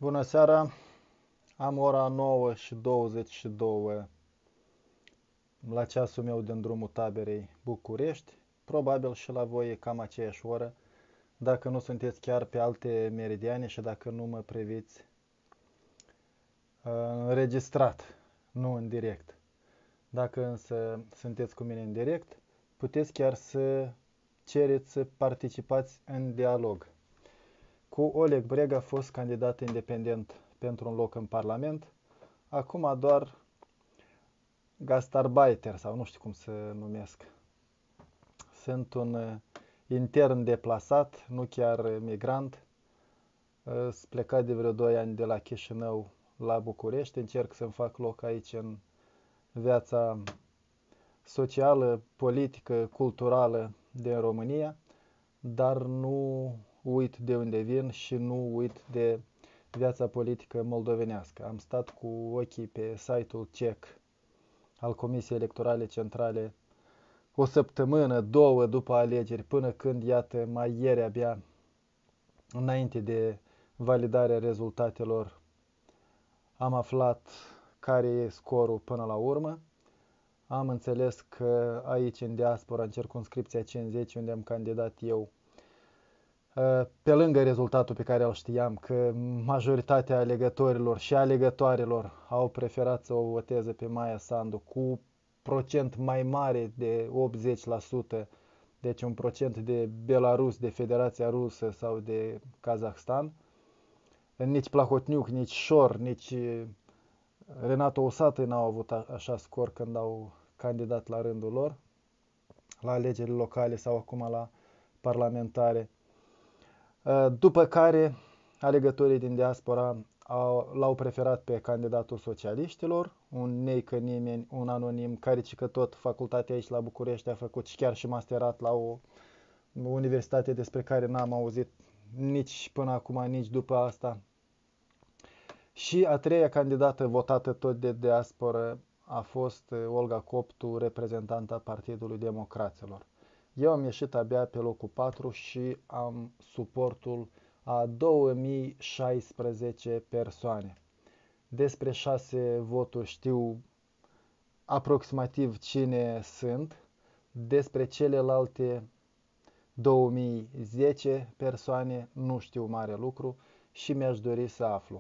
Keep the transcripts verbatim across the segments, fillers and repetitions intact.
Bună seara! Am ora nouă și douăzeci și două la ceasul meu din drumul taberei București. Probabil și la voi e cam aceeași oră, dacă nu sunteți chiar pe alte meridiane și dacă nu mă priviți uh, înregistrat, nu în direct. Dacă însă sunteți cu mine în direct, puteți chiar să cereți să participați în dialog. Cu Oleg Brega, a fost candidat independent pentru un loc în Parlament. Acum doar gastarbeiter sau nu știu cum să numesc. Sunt un uh, intern deplasat, nu chiar migrant. Uh, Sunt plecat de vreo doi ani de la Chișinău la București. Încerc să-mi fac loc aici în viața socială, politică, culturală din România, dar nu uit de unde vin și nu uit de viața politică moldovenească. Am stat cu ochii pe site-ul C E C al Comisiei Electorale Centrale o săptămână, două după alegeri, până când, iată, mai ieri abia, înainte de validarea rezultatelor, am aflat care e scorul până la urmă. Am înțeles că aici, în diaspora, în circumscripția cincizeci, unde am candidat eu, pe lângă rezultatul pe care îl știam, că majoritatea alegătorilor și alegătoarelor au preferat să o voteze pe Maia Sandu cu procent mai mare de optzeci la sută, deci un procent de Belarus, de Federația Rusă sau de Kazahstan. Nici Plahotniuc, nici Șor, nici Renato Osată n-au avut așa scor când au candidat la rândul lor, la alegerile locale sau acum la parlamentare. După care, alegătorii din diaspora l-au preferat pe candidatul socialiștilor, un neică nimeni, un anonim, care că tot facultatea aici la București a făcut și chiar și masterat la o universitate despre care n-am auzit nici până acum, nici după asta. Și a treia candidată votată tot de diasporă a fost Olga Coptu, reprezentanta Partidului Democraților. Eu am ieșit abia pe locul patru și am suportul a două mii șaisprezece persoane. Despre șase voturi știu aproximativ cine sunt, despre celelalte două mii zece persoane nu știu mare lucru și mi-aș dori să aflu.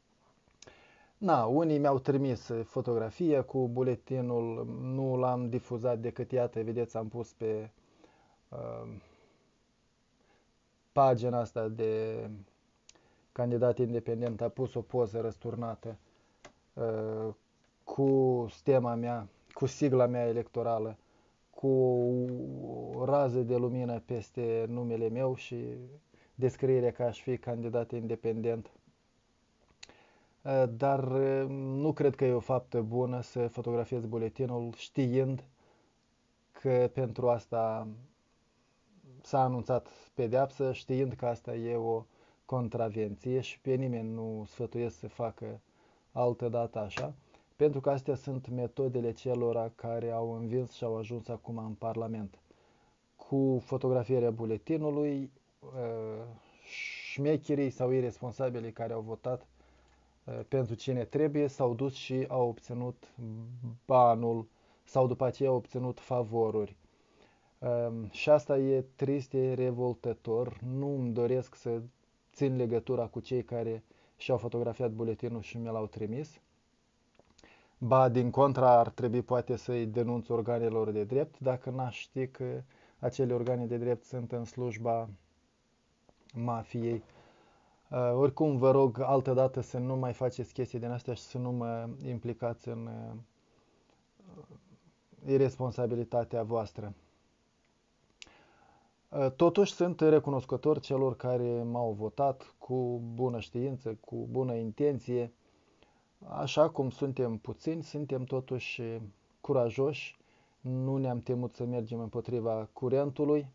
Na, unii mi-au trimis fotografie cu buletinul, nu l-am difuzat decât, iată, vedeți, am pus pe uh, pagina asta de candidat independent, a pus o poză răsturnată uh, cu stema mea, cu sigla mea electorală, cu o rază de lumină peste numele meu și descrierea că aș fi candidat independent. Dar nu cred că e o faptă bună să fotografiezi buletinul știind că pentru asta s-a anunțat pedeapsă, știind că asta e o contravenție și pe nimeni nu sfătuiesc să facă altă dată așa, pentru că astea sunt metodele celor care au învins și au ajuns acum în Parlament. Cu fotografierea buletinului, șmecherii sau irresponsabilii care au votat pentru cine trebuie, s-au dus și au obținut banul sau după aceea au obținut favoruri. Și asta e trist, e revoltător. Nu îmi doresc să țin legătura cu cei care și-au fotografiat buletinul și mi l-au trimis. Ba, din contra, ar trebui poate să-i denunț organelor de drept, dacă n-aș ști că acele organe de drept sunt în slujba mafiei. Uh, oricum, vă rog altă dată să nu mai faceți chestii din astea și să nu mă implicați în uh, irresponsabilitatea voastră. Uh, totuși, sunt recunoscător celor care m-au votat cu bună știință, cu bună intenție. Așa cum suntem puțini, suntem totuși curajoși, nu ne-am temut să mergem împotriva curentului.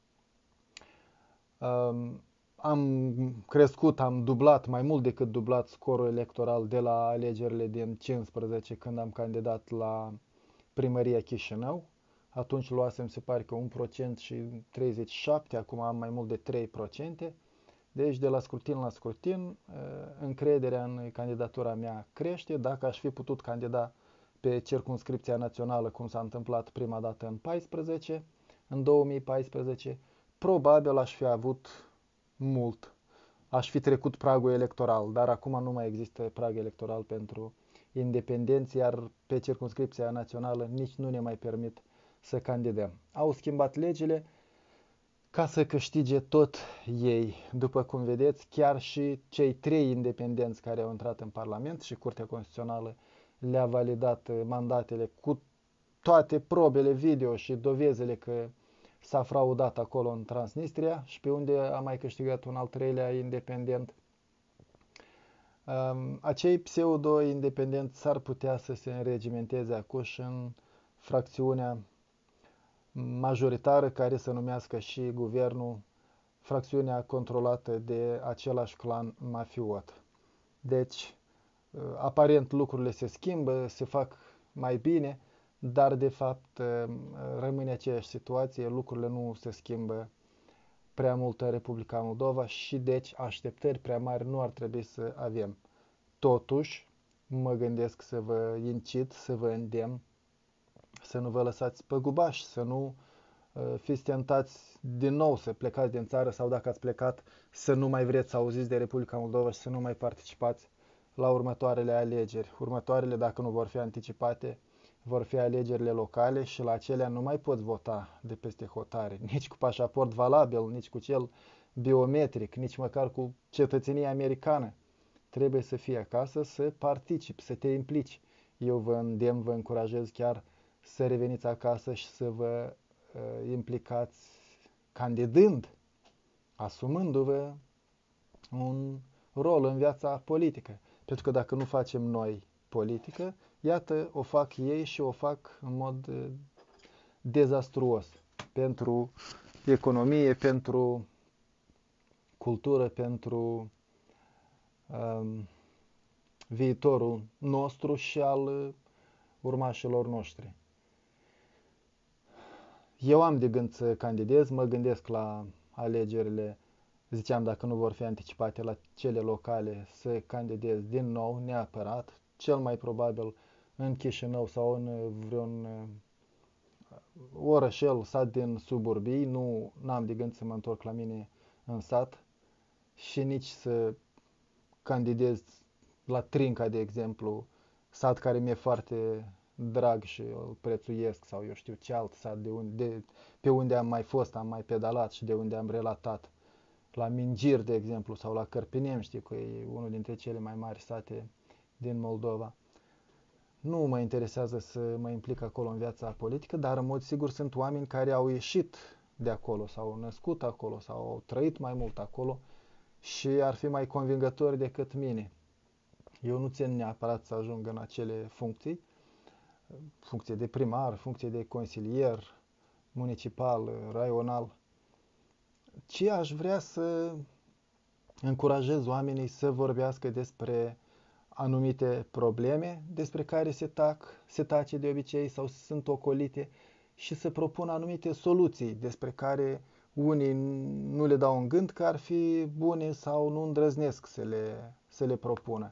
Uh, Am crescut, am dublat, mai mult decât dublat scorul electoral de la alegerile din cincisprezece, când am candidat la primăria Chișinău. Atunci luasem, se pare că un procent și treizeci și șapte, acum am mai mult de trei procente. Deci, de la scrutin la scrutin, încrederea în candidatura mea crește. Dacă aș fi putut candida pe circumscripția națională, cum s-a întâmplat prima dată în paisprezece, în două mii paisprezece, probabil aș fi avut mult. Aș fi trecut pragul electoral, dar acum nu mai există prag electoral pentru independenți, iar pe circumscripția națională nici nu ne mai permit să candidăm. Au schimbat legile ca să câștige tot ei. După cum vedeți, chiar și cei trei independenți care au intrat în Parlament și Curtea Constituțională le-a validat mandatele cu toate probele video și dovezele că s-a fraudat acolo în Transnistria și pe unde a mai câștigat un al treilea independent. Acei pseudo-independenți s-ar putea să se înregimenteze acuși în fracțiunea majoritară care se numească și guvernul, fracțiunea controlată de același clan mafiot. Deci, aparent lucrurile se schimbă, se fac mai bine, dar de fapt rămâne aceeași situație, lucrurile nu se schimbă prea mult în Republica Moldova și deci așteptări prea mari nu ar trebui să avem. Totuși, mă gândesc să vă incit, să vă îndemn, să nu vă lăsați pe gubaș, să nu uh, fiți tentați din nou să plecați din țară sau dacă ați plecat să nu mai vreți să auziți de Republica Moldova și să nu mai participați la următoarele alegeri. Următoarele, dacă nu vor fi anticipate, vor fi alegerile locale și la acelea nu mai poți vota de peste hotare, nici cu pașaport valabil, nici cu cel biometric, nici măcar cu cetățenia americană. Trebuie să fii acasă, să participi, să te implici. Eu vă îndemn, vă încurajez chiar să reveniți acasă și să vă uh, implicați candidând, asumându-vă un rol în viața politică. Pentru că dacă nu facem noi politică, iată, o fac ei și o fac în mod uh, dezastruos pentru economie, pentru cultură, pentru um, viitorul nostru și al uh, urmașilor noștri. Eu am de gând să candidez, mă gândesc la alegerile, ziceam dacă nu vor fi anticipate, la cele locale, să candidez din nou, neapărat, cel mai probabil în Chișinău sau în vreun orășel, sat din suburbii, nu am de gând să mă întorc la mine în sat și nici să candidez la Trinca, de exemplu, sat care mi-e foarte drag și îl prețuiesc, sau eu știu ce alt sat de unde, de, pe unde am mai fost, am mai pedalat și de unde am relatat. La Mingir, de exemplu, sau la Cărpinem, știu că e unul dintre cele mai mari sate din Moldova. Nu mă interesează să mă implic acolo în viața politică, dar în mod sigur sunt oameni care au ieșit de acolo, sau au născut acolo, sau au trăit mai mult acolo și ar fi mai convingători decât mine. Eu nu țin neapărat să ajung în acele funcții, funcție de primar, funcție de consilier municipal, raional, ci aș vrea să încurajez oamenii să vorbească despre anumite probleme despre care se tac, se tace de obicei sau sunt ocolite și să propună anumite soluții despre care unii nu le dau în gând că ar fi bune sau nu îndrăznesc să le, să le propună.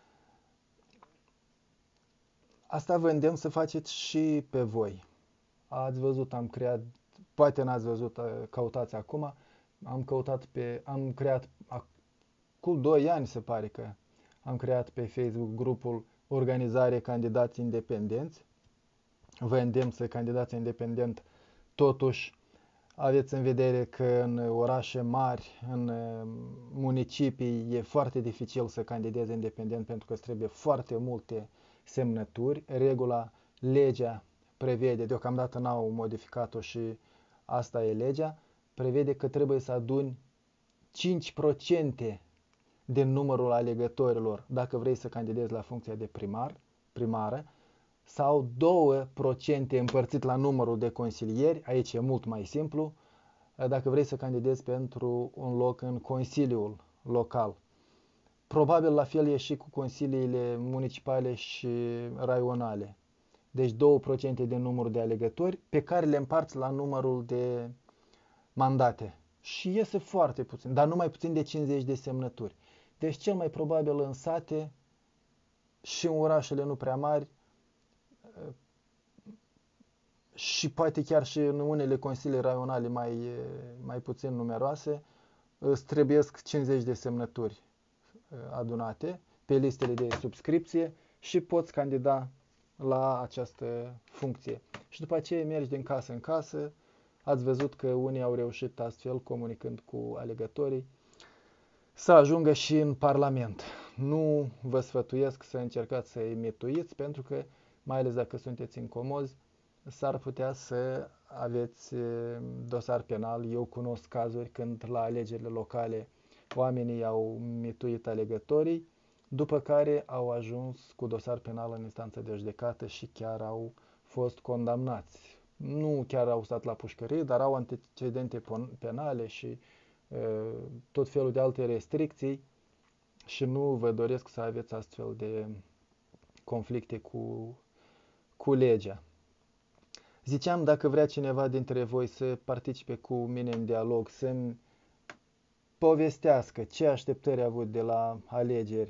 Asta vă îndemn să faceți și pe voi. Ați văzut, am creat, poate n-ați văzut, căutați acum, am căutat pe, am creat, cu doi ani se pare că am creat pe Facebook grupul Organizare Candidați Independenți. Vă îndemn să candidați independent, totuși aveți în vedere că în orașe mari, în municipii, e foarte dificil să candidezi independent pentru că îți trebuie foarte multe semnături. Regula, legea prevede, deocamdată n-au modificat-o și asta e legea, prevede că trebuie să aduni cinci la sută din numărul alegătorilor dacă vrei să candidezi la funcția de primar, primară, sau doi la sută împărțit la numărul de consilieri, aici e mult mai simplu, dacă vrei să candidezi pentru un loc în consiliul local. Probabil la fel e și cu consiliile municipale și raionale. Deci doi la sută din numărul de alegători pe care le împarți la numărul de mandate. și iese foarte puțin, dar nu mai puțin de cincizeci de semnături. Deci cel mai probabil în sate și în orașele nu prea mari și poate chiar și în unele consilii raionale mai, mai puțin numeroase, îți trebuiesc cincizeci de semnături adunate pe listele de subscripție și poți candida la această funcție. Și după aceea mergi din casă în casă. Ați văzut că unii au reușit astfel, comunicând cu alegătorii, să ajungă și în Parlament. Nu vă sfătuiesc să încercați să imituiți, pentru că, mai ales dacă sunteți incomozi, s-ar putea să aveți dosar penal. Eu cunosc cazuri când la alegerile locale oamenii au mituit alegătorii, după care au ajuns cu dosar penal în instanță de judecată și chiar au fost condamnați. Nu chiar au stat la pușcărie, dar au antecedente penale și uh, tot felul de alte restricții și nu vă doresc să aveți astfel de conflicte cu, cu legea. Ziceam, dacă vrea cineva dintre voi să participe cu mine în dialog, să-mi povestească ce așteptări a avut de la alegeri,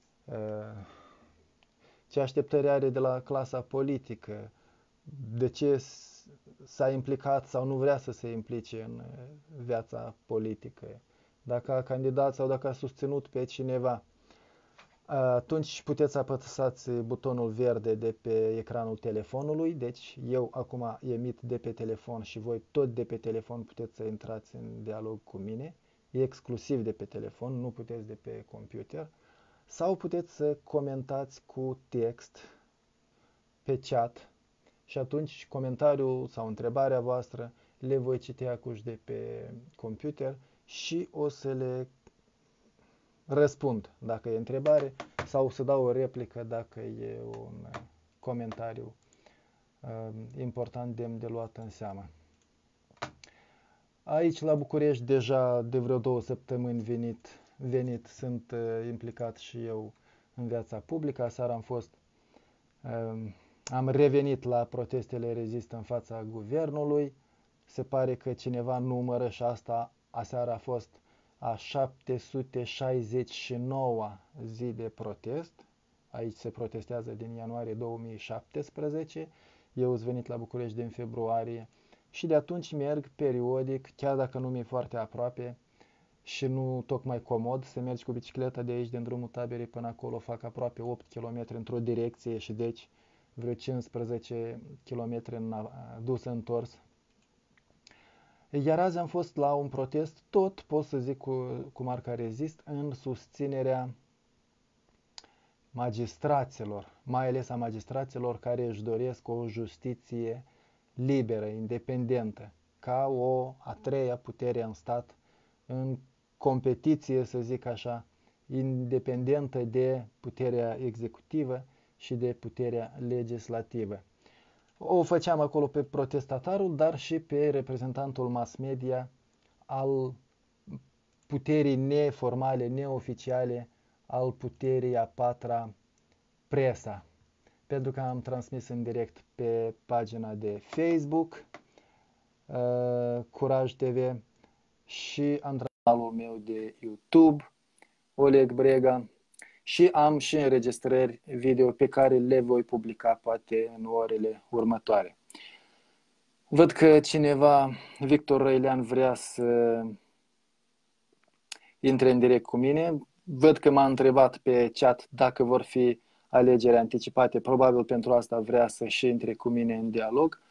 ce așteptări are de la clasa politică, de ce s-a implicat sau nu vrea să se implice în viața politică, dacă a candidat sau dacă a susținut pe cineva, atunci puteți apăsați butonul verde de pe ecranul telefonului. Deci eu acum emit de pe telefon și voi tot de pe telefon puteți să intrați în dialog cu mine, exclusiv de pe telefon, nu puteți de pe computer. Sau puteți să comentați cu text pe chat și atunci comentariul sau întrebarea voastră le voi citi acuși de pe computer și o să le răspund dacă e întrebare sau să dau o replică dacă e un comentariu uh, important demn de luat în seamă. Aici la București deja de vreo două săptămâni venit, venit sunt uh, implicat și eu în viața publică. Aseară am fost, uh, am revenit la protestele Rezist în fața guvernului. Se pare că cineva numără și asta aseară a fost a șapte sute șaizeci și nouă zi de protest. Aici se protestează din ianuarie două mii șaptesprezece. Eu sunt venit la București din februarie și de atunci merg periodic, chiar dacă nu mi-e foarte aproape și nu tocmai comod să mergi cu bicicleta de aici, din drumul Taberei până acolo, fac aproape opt kilometri într-o direcție și deci vreo cincisprezece kilometri în dus întors. Iar azi am fost la un protest, tot pot să zic cu, cu marca Rezist, în susținerea magistraților, mai ales a magistraților care își doresc o justiție liberă, independentă, ca o a treia putere în stat, în competiție, să zic așa, independentă de puterea executivă și de puterea legislativă. O făceam acolo pe protestatarul, dar și pe reprezentantul mass media al puterii neformale, neoficiale, al puterii a patra, presa. Pentru că am transmis în direct pe pagina de Facebook, uh, Curaj T V, și am canalul meu de YouTube, Oleg Brega, și am și înregistrări video pe care le voi publica poate în orele următoare. Văd că cineva, Victor Răilean, vrea să intre în direct cu mine. Văd că m-a întrebat pe chat dacă vor fi alegeri anticipate. Probabil pentru asta vrea să și intre cu mine în dialog.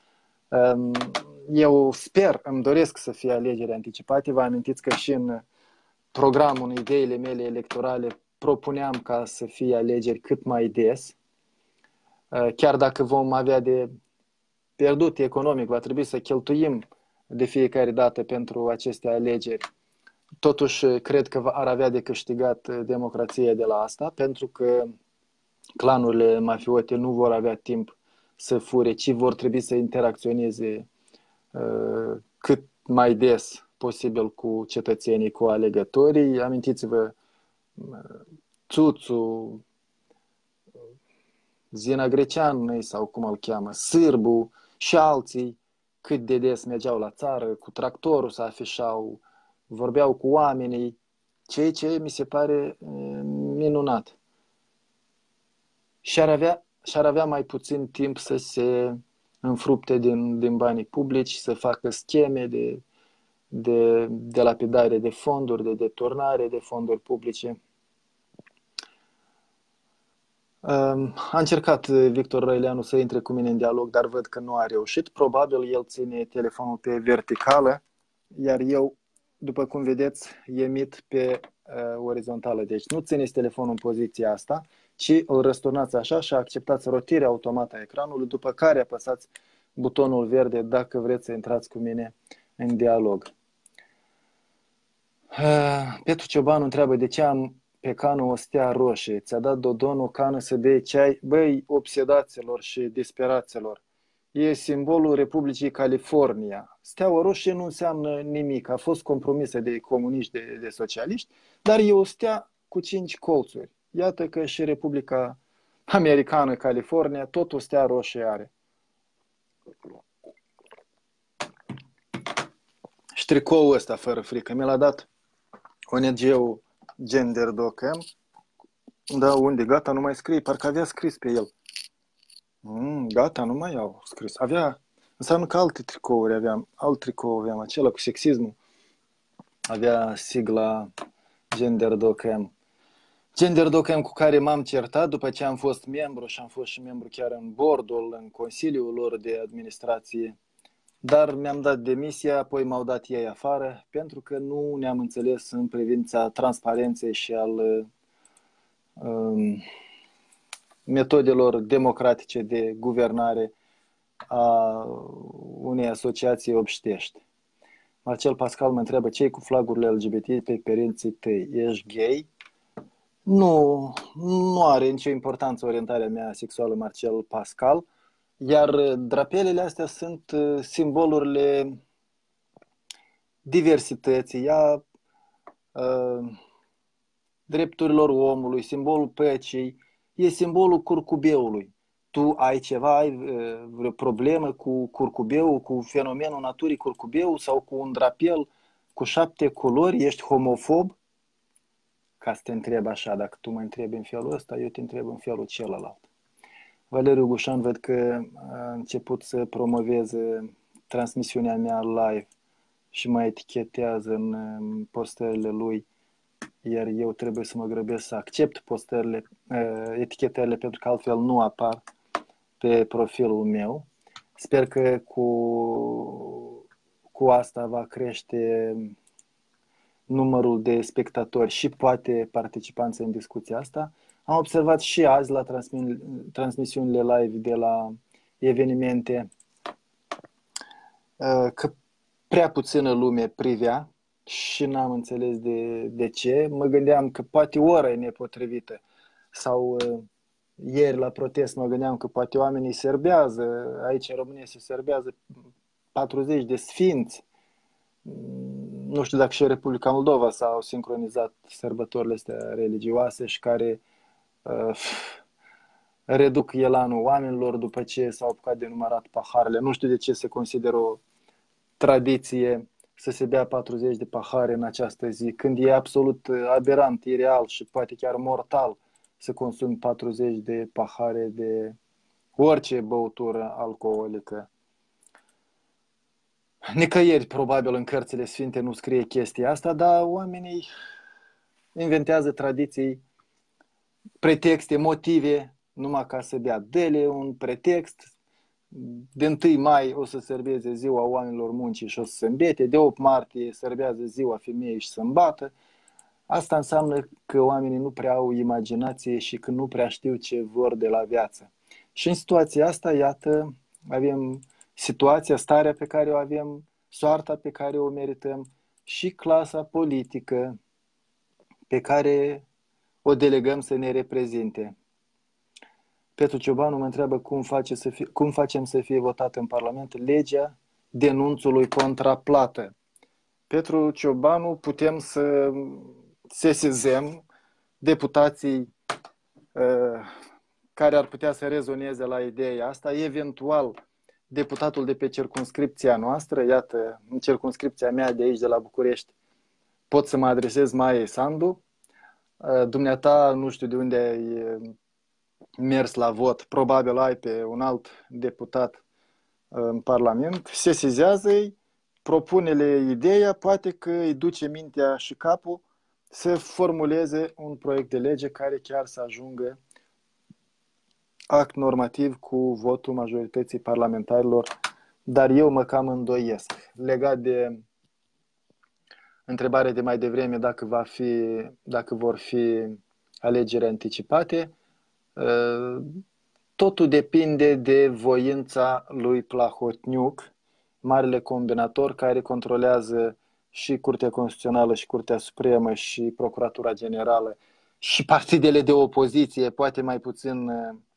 Eu sper, îmi doresc să fie alegeri anticipate. Vă amintiți că și în programul, în ideile mele electorale, propuneam ca să fie alegeri cât mai des. Chiar dacă vom avea de pierdut economic, va trebui să cheltuim de fiecare dată pentru aceste alegeri. Totuși, cred că ar avea de câștigat democrația de la asta, pentru că clanurile mafiote nu vor avea timp să fure, ci vor trebui să interacționeze uh, cât mai des posibil cu cetățenii, cu alegătorii. Amintiți-vă Țuțu, Zina Greceanu sau cum îl cheamă, Sârbu și alții cât de des mergeau la țară, cu tractorul să afișau vorbeau cu oamenii, ceea ce mi se pare minunat. Și ar avea, și-ar avea mai puțin timp să se înfrupte din, din banii publici, să facă scheme de, de, de lapidare de fonduri, de deturnare de fonduri publice. A încercat Victor Răileanu să intre cu mine în dialog, dar văd că nu a reușit. Probabil el ține telefonul pe verticală, iar eu, după cum vedeți, emit pe uh, orizontală. Deci nu țineți telefonul în poziția asta, ci îl răsturnați așa și acceptați rotirea automată a ecranului, după care apăsați butonul verde dacă vreți să intrați cu mine în dialog. Uh, Petru Ciobanu întreabă de ce am pe cană o stea roșie. Ți-a dat Dodon o cană să bei ceai? Băi, obsedaților și disperaților, e simbolul Republicii California. Steaua roșie nu înseamnă nimic. A fost compromisă de comuniști, de, de socialiști, dar e o stea cu cinci colțuri. Iată că și Republica Americană, California, tot o stea roșie are. Și tricoul ăsta, fără frică, mi l-a dat O N G-ul Gender Docem. Da, unde? Gata, nu mai scrie. Parcă avea scris pe el. Mm, gata, nu mai au scris. Avea, înseamnă că alte tricouri aveam. Alt tricou aveam, acela cu sexismul. Avea sigla Gender Docem. Gender Docem cu care m-am certat după ce am fost membru și am fost și membru chiar în boardul, în consiliul lor de administrație. Dar mi-am dat demisia, apoi m-au dat ei afară, pentru că nu ne-am înțeles în privința transparenței și al um, metodelor democratice de guvernare a unei asociații obștești. Marcel Pascal mă întreabă, ce-i cu flagurile L G B T pe părinții tăi? Ești gay? Nu, nu are nicio importanță orientarea mea sexuală, Marcel Pascal. Iar drapelele astea sunt simbolurile diversității, a, a drepturilor omului, simbolul păcii, e simbolul curcubeului. Tu ai ceva, ai vreo problemă cu curcubeul, cu fenomenul naturii curcubeu sau cu un drapel cu șapte culori, ești homofob? Ca să te întreb așa, dacă tu mă întrebi în felul ăsta, eu te întreb în felul celălalt. Valeriu Gușan văd că a început să promoveze transmisiunea mea live și mă etichetează în postările lui, iar eu trebuie să mă grăbesc să accept postările, etichetările, pentru că altfel nu apar pe profilul meu. Sper că cu, cu asta va crește numărul de spectatori și poate participanți în discuția asta. Am observat și azi la transmisiunile live de la evenimente că prea puțină lume privea și n-am înțeles de, de ce. Mă gândeam că poate ora e nepotrivită sau ieri la protest mă gândeam că poate oamenii serbează, aici în România se serbează patruzeci de sfinți. Nu știu dacă și Republica Moldova s-au sincronizat sărbătorile astea religioase și care uh, reduc elanul oamenilor după ce s-au apucat de numărat paharele. Nu știu de ce se consideră o tradiție să se bea patruzeci de pahare în această zi, când e absolut aberant, ireal și poate chiar mortal să consumi patruzeci de pahare de orice băutură alcoolică. Nicăieri, probabil, în cărțile sfinte nu scrie chestia asta, dar oamenii inventează tradiții, pretexte, motive, numai ca să bea. Dă-le un pretext. De întâi mai o să sărbeze ziua oamenilor muncii și o să se îmbete, de opt martie sărbează ziua femeii și să îmbată. Asta înseamnă că oamenii nu prea au imaginație și că nu prea știu ce vor de la viață. Și în situația asta, iată, avem situația, starea pe care o avem, soarta pe care o merităm și clasa politică pe care o delegăm să ne reprezinte. Petru Ciobanu mă întreabă cum, face să fie, cum facem să fie votată în Parlament legea denunțului contra plată. Petru Ciobanu, putem să sesizăm deputații uh, care ar putea să rezoneze la ideea asta, eventual deputatul de pe circumscripția noastră, iată, în circumscripția mea de aici, de la București, pot să mă adresez Maiei Sandu. Dumneata, nu știu de unde ai mers la vot, probabil ai pe un alt deputat în Parlament, sesizează-i, propune-le ideea, poate că îi duce mintea și capul să formuleze un proiect de lege care chiar să ajungă act normativ cu votul majorității parlamentarilor, dar eu mă cam îndoiesc. Legat de întrebarea de mai devreme dacă, va fi, dacă vor fi alegeri anticipate, totul depinde de voința lui Plahotniuc, marele combinator care controlează și Curtea Constituțională și Curtea Supremă și Procuratura Generală și partidele de opoziție, poate mai puțin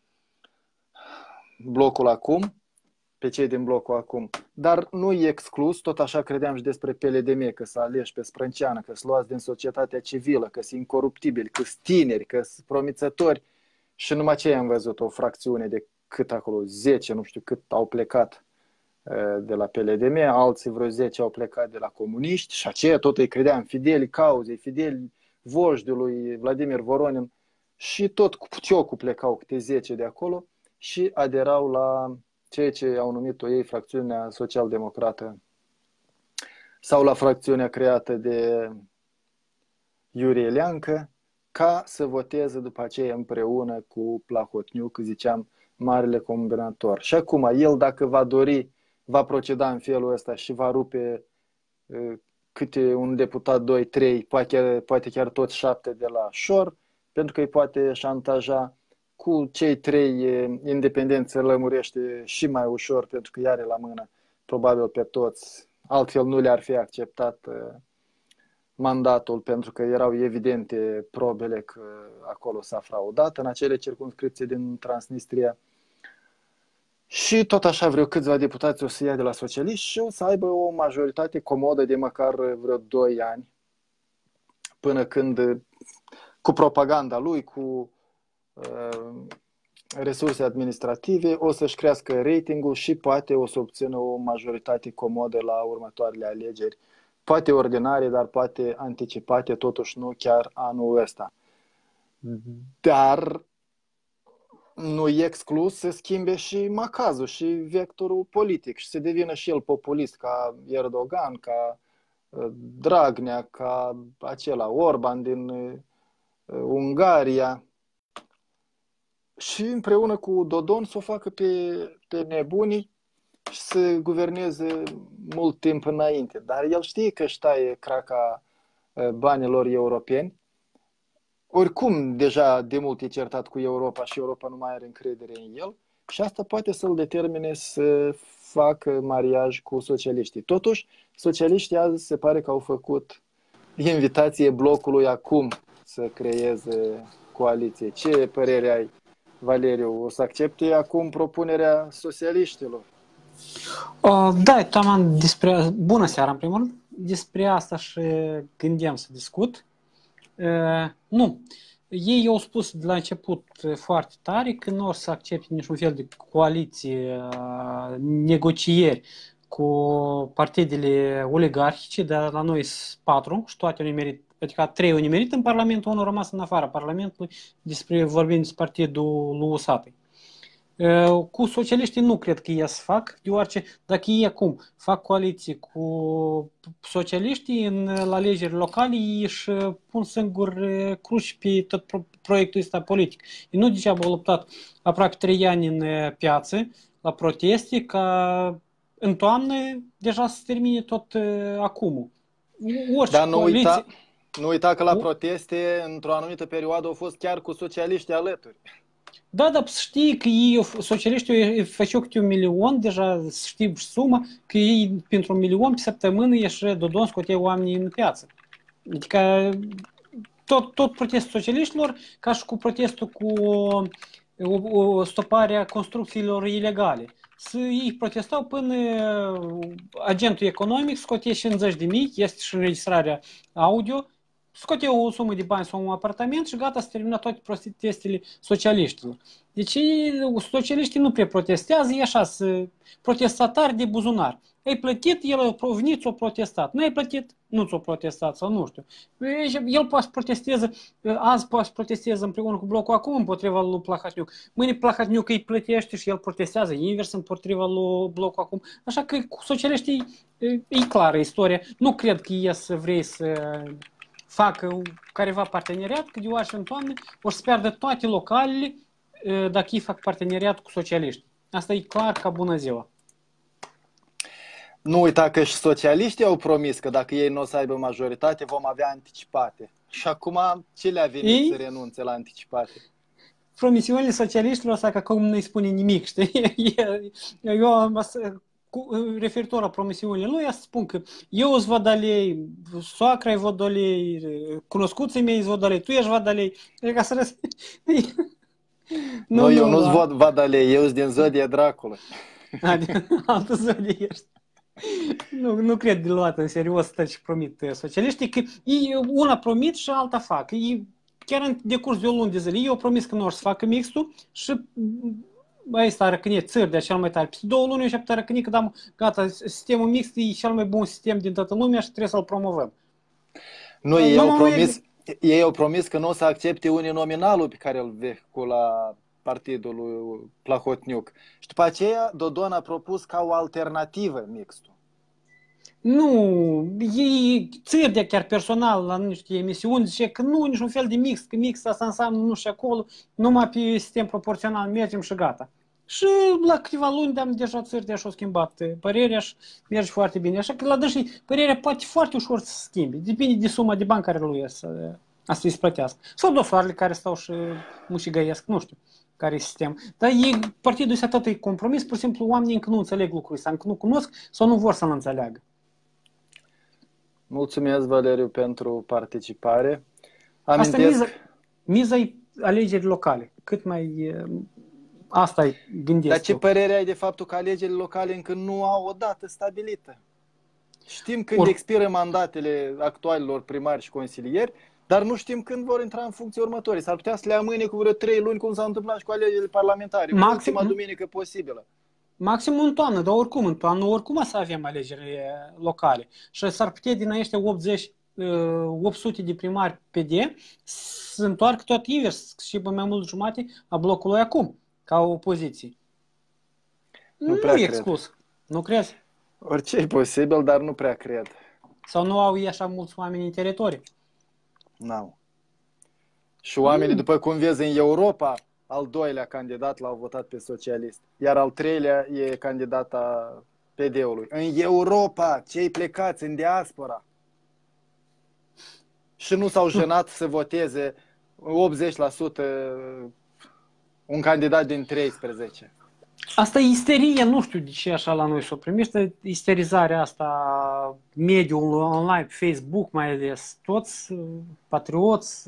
blocul acum, pe cei din blocul acum. Dar nu e exclus, tot așa credeam și despre P L D M, că să aleși pe Sprânceană, că să luați din societatea civilă, că sunt incoruptibili, că sunt tineri, că sunt promițători. Și numai ce am văzut o fracțiune de cât acolo, zece, nu știu cât au plecat de la P L D M, alții vreo zece au plecat de la comuniști și aceia tot îi credeam fideli cauzei, fideli vojdului Vladimir Voronin și tot cu Puciocul plecau câte zece de acolo și aderau la ceea ce au numit-o ei fracțiunea social-democrată sau la fracțiunea creată de Iurie Leancă, ca să voteze după aceea împreună cu Plahotniuc, ziceam, marele combinator. Și acum, el dacă va dori, va proceda în felul ăsta și va rupe uh, câte un deputat, doi, trei, poate, poate chiar toți șapte de la șor, pentru că îi poate șantaja. Cu cei trei uh, independenți se lămurește și mai ușor, pentru că i-are la mână probabil pe toți. Altfel nu le-ar fi acceptat uh, mandatul, pentru că erau evidente probele că acolo s-a fraudat în acele circumscripții din Transnistria. Și tot așa vreo câțiva deputați o să ia de la socialiști și o să aibă o majoritate comodă de măcar vreo doi ani, până când, cu propaganda lui, cu uh, resurse administrative, o să-și crească ratingul și poate o să obțină o majoritate comodă la următoarele alegeri. Poate ordinare, dar poate anticipate, totuși nu chiar anul ăsta. Dar nu e exclus să schimbe și macazul și vectorul politic și să devină și el populist ca Erdogan, ca Dragnea, ca acela Orban din Ungaria. Și împreună cu Dodon să o facă pe, pe nebunii și să guverneze mult timp înainte. Dar el știe că își taie craca banilor europeni. Oricum, deja de mult e certat cu Europa și Europa nu mai are încredere în el și asta poate să-l determine să facă mariaj cu socialiștii. Totuși, socialiștii azi se pare că au făcut invitație blocului acum să creeze coaliție. Ce părere ai, Valeriu? O să accepte acum propunerea socialiștilor? Uh, da, Taman, despre... Bună seara, în primul rând. Despre asta și gândeam să discut. Uh, nu. Ei au spus de la început foarte tare că nu o să accepte niciun fel de coaliție, uh, negocieri cu partidele oligarhice, dar la noi sunt patru și toate au nimerit, adică trei au nimerit în Parlament, unul a rămas în afara Parlamentului, despre, vorbind despre partidul lui Usatăi. Cu socialiștii nu cred că ei să fac, deoarece dacă ei acum fac coaliție cu socialiștii în, la alegeri locale, ei își pun singur cruci pe tot proiectul ăsta politic. Ei nu degeaba au luptat aproape trei ani în piață, la proteste, ca în toamnă deja se termine tot acum. Orice Dar nu coaliție... uita, nu uita că la proteste, într-o anumită perioadă, au fost chiar cu socialiștii alături. Da, dar știi că ei, socialiștii, făceau câte un milion, deja știu suma, că ei, pentru un milion pe săptămână, ieși Dodon scotea oamenii în piață. Adică tot, tot protestul socialiștilor, ca și cu protestul cu o, o stoparea construcțiilor ilegale. Să ei protestau până agentul economic scotea cincizeci de mii, este și înregistrarea audio, scotea o sumă de bani sau un apartament și gata, să termina toate protestele socialiștilor. Deci socialiștii nu prea protestează, e așa, să protestatari de buzunar. ai plătit, el a provenit, ți-a protestat. N-ai plătit, nu ți-a protestat sau nu știu. El poate să protesteze, azi poate să protesteze împreună cu blocul acum împotriva lui Plahotniuc. Mâine Plahotniuc îi plătește și el protestează invers împotriva lui blocul acum. Așa că cu socialiștii e clară istoria. Nu cred că ei să vrei să facă careva parteneriat, că de Washington o să pierdă toate localele dacă ei fac parteneriat cu socialiști. Asta e clar ca bună ziua. Nu uita că și socialiștii au promis că dacă ei nu o să aibă majoritate, vom avea anticipate. Și acum ce le-a venit ei? Să renunțe la anticipate? Promisiunile socialiștilor asta că acum nu-i spune nimic, știi? Eu am referitor la promisiunile lui, să spun că eu îți văd alei, soacra-i văd alei, cunoscuții mei îți văd alei, tu ești văd alei. Ca să răs... Nu, nu, eu nu-ți văd, văd alei, eu sunt din zodia dracului. Altă zodie ești. Nu, nu cred de luat în serios ce promit socialiștii, că ei una promit și alta fac. Ei, chiar în decurs de o lună de zile, ei au promis că nu o să facă mixtul și aici s-a răcănit țări de cel mai tare. Peste două luni eu și-a putea răcănit că da, gata, sistemul mixt e cel mai bun sistem din toată lumea și trebuie să-l promovăm. Nu, ei au, promis, ei au promis că nu o să accepte uninominalul pe care îl vehicula partidul lui Plahotniuc. Și după aceea Dodon a propus ca o alternativă mixtul. Nu, ei țârdea chiar personal la niște emisiuni, zice că nu, niciun fel de mix, că mix asta înseamnă nu și acolo, numai pe sistem proporțional mergem și gata. Și la câteva luni de-am deja țârdea și-au schimbat părerea și merge foarte bine. Așa că la dânsii părerea poate foarte ușor să se schimbe, depinde de suma de bani care lui să asta îi plătească. Sau dosarele care stau și mușigăiesc, nu știu care e sistem. Dar ei, partidul ăsta tot e compromis, pur și simplu oamenii încă nu înțeleg lucrurile ăsta, încă nu cunosc sau nu vor să-l înțeleagă. Mulțumesc, Valeriu, pentru participare. Amintesc... Asta miza, miza e alegeri locale. Cât mai... Asta e gândesc. Dar ce părere ai de faptul că alegerile locale încă nu au o dată stabilită? Știm când Or... expiră mandatele actualilor primari și consilieri, dar nu știm când vor intra în funcție următorii. S-ar putea să le amâne cu vreo trei luni, cum s-a întâmplat și cu alegerile parlamentare. Maxim... Ultima duminică posibilă. Maxim în toamnă, dar oricum, în toamnă oricum o să avem alegeri locale. Și s-ar putea din aceștia optzeci, opt sute de primari P D să întoarcă tot invers și pe mai mult jumate a blocului acum, ca opoziție. Nu, nu e exclus. Nu crezi? Orice e posibil, dar nu prea cred. Sau nu au ei așa mulți oameni în teritoriu? N-au. Și oamenii, mm. după cum vezi, în Europa, al doilea candidat l-au votat pe socialist, iar al treilea e candidata P D-ului. În Europa, cei plecați în diaspora și nu s-au jenat să voteze optzeci la sută un candidat din treisprezece. Asta e isterie, nu știu de ce așa la noi s-o primește, isterizarea asta, mediul online, Facebook mai ales, toți patrioți,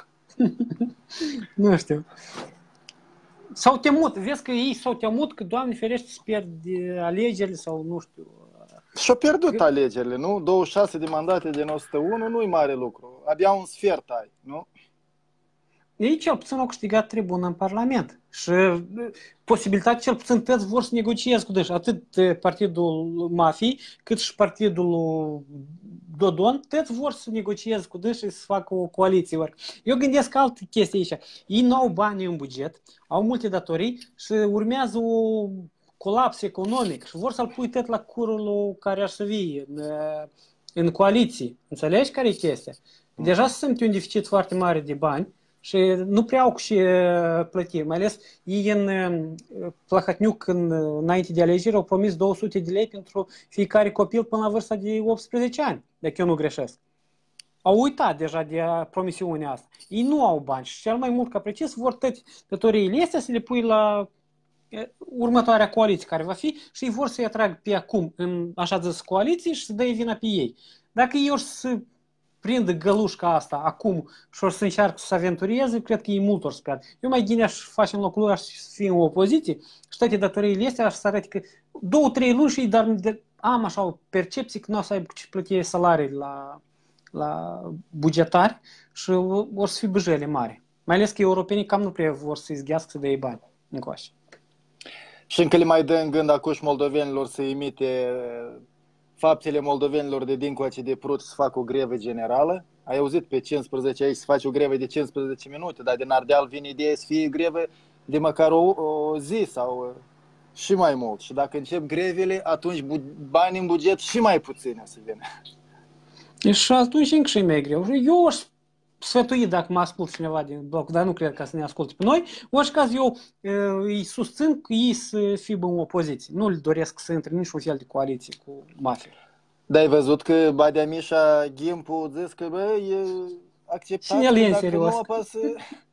nu știu. S-au temut, vezi că ei s-au temut că, Doamne ferește, să pierd alegerile sau nu știu. Și-au pierdut că... alegerile, nu? douăzeci și șase de mandate din o sută unu nu-i mare lucru. Abia un sfert ai, nu? Ei cel puțin au câștigat tribună în Parlament. Și posibilitatea cel puțin toți vor să negocieze cu dânsi. Atât partidul Mafiei, cât și partidul Dodon, toți vor să negocieze cu dânsi și să facă o coaliție. Eu gândesc altă chestie aici. Ei nu au bani în buget, au multe datorii și urmează o colaps economic și vor să-l pui tot la curul care ar să vie în, în coaliție. Înțelegi care e chestia? Deja se simte un deficit foarte mare de bani și nu prea au și plăti. Mai ales ei în Plahotniuc, înainte de alegeri, au promis două sute de lei pentru fiecare copil până la vârsta de optsprezece ani, dacă eu nu greșesc. Au uitat deja de promisiunea asta. Ei nu au bani și cel mai mult ca precis vor toate datoriile astea să le pui la următoarea coaliție care va fi și ei vor să-i atrag pe acum în așa zis coaliție și să dă vina pe ei. Dacă ei or să prindă gălușca asta acum și or să încearcă să se aventurieze, cred că ei mult or să pierd. Eu mai gine aș face în locul lui, aș fi în opoziție și toate datoriile astea aș să arăt că două, trei luni și dar am așa o percepție că nu o să aibă ce plăti salarii la, la bugetari și or să fie băjele mari. Mai ales că europenii cam nu prea vor să izghească să dea bani încoace. Și încă le mai dă în gând acuși moldovenilor să imite faptele moldovenilor de dincoace de Prut, să facă o grevă generală. Ai auzit pe cincisprezece aici să faci o grevă de cincisprezece minute, dar din Ardeal vine ideea să fie grevă de măcar o, o zi sau și mai mult. Și dacă încep grevele, atunci bani în buget și mai puțini o să vină. Și atunci încă și mai greu. Eu aș sfătui, dacă mă ascult cineva din bloc, dar nu cred că să ne asculte pe noi, în orice caz eu îi susțin că ei să fie în opoziție. Nu-l doresc să intre niciun fel de coaliție cu mafia. Da, ai văzut că Badea Mișa, Gimpu, zis că bă, e acceptat, și el e în dacă serios. nu o să,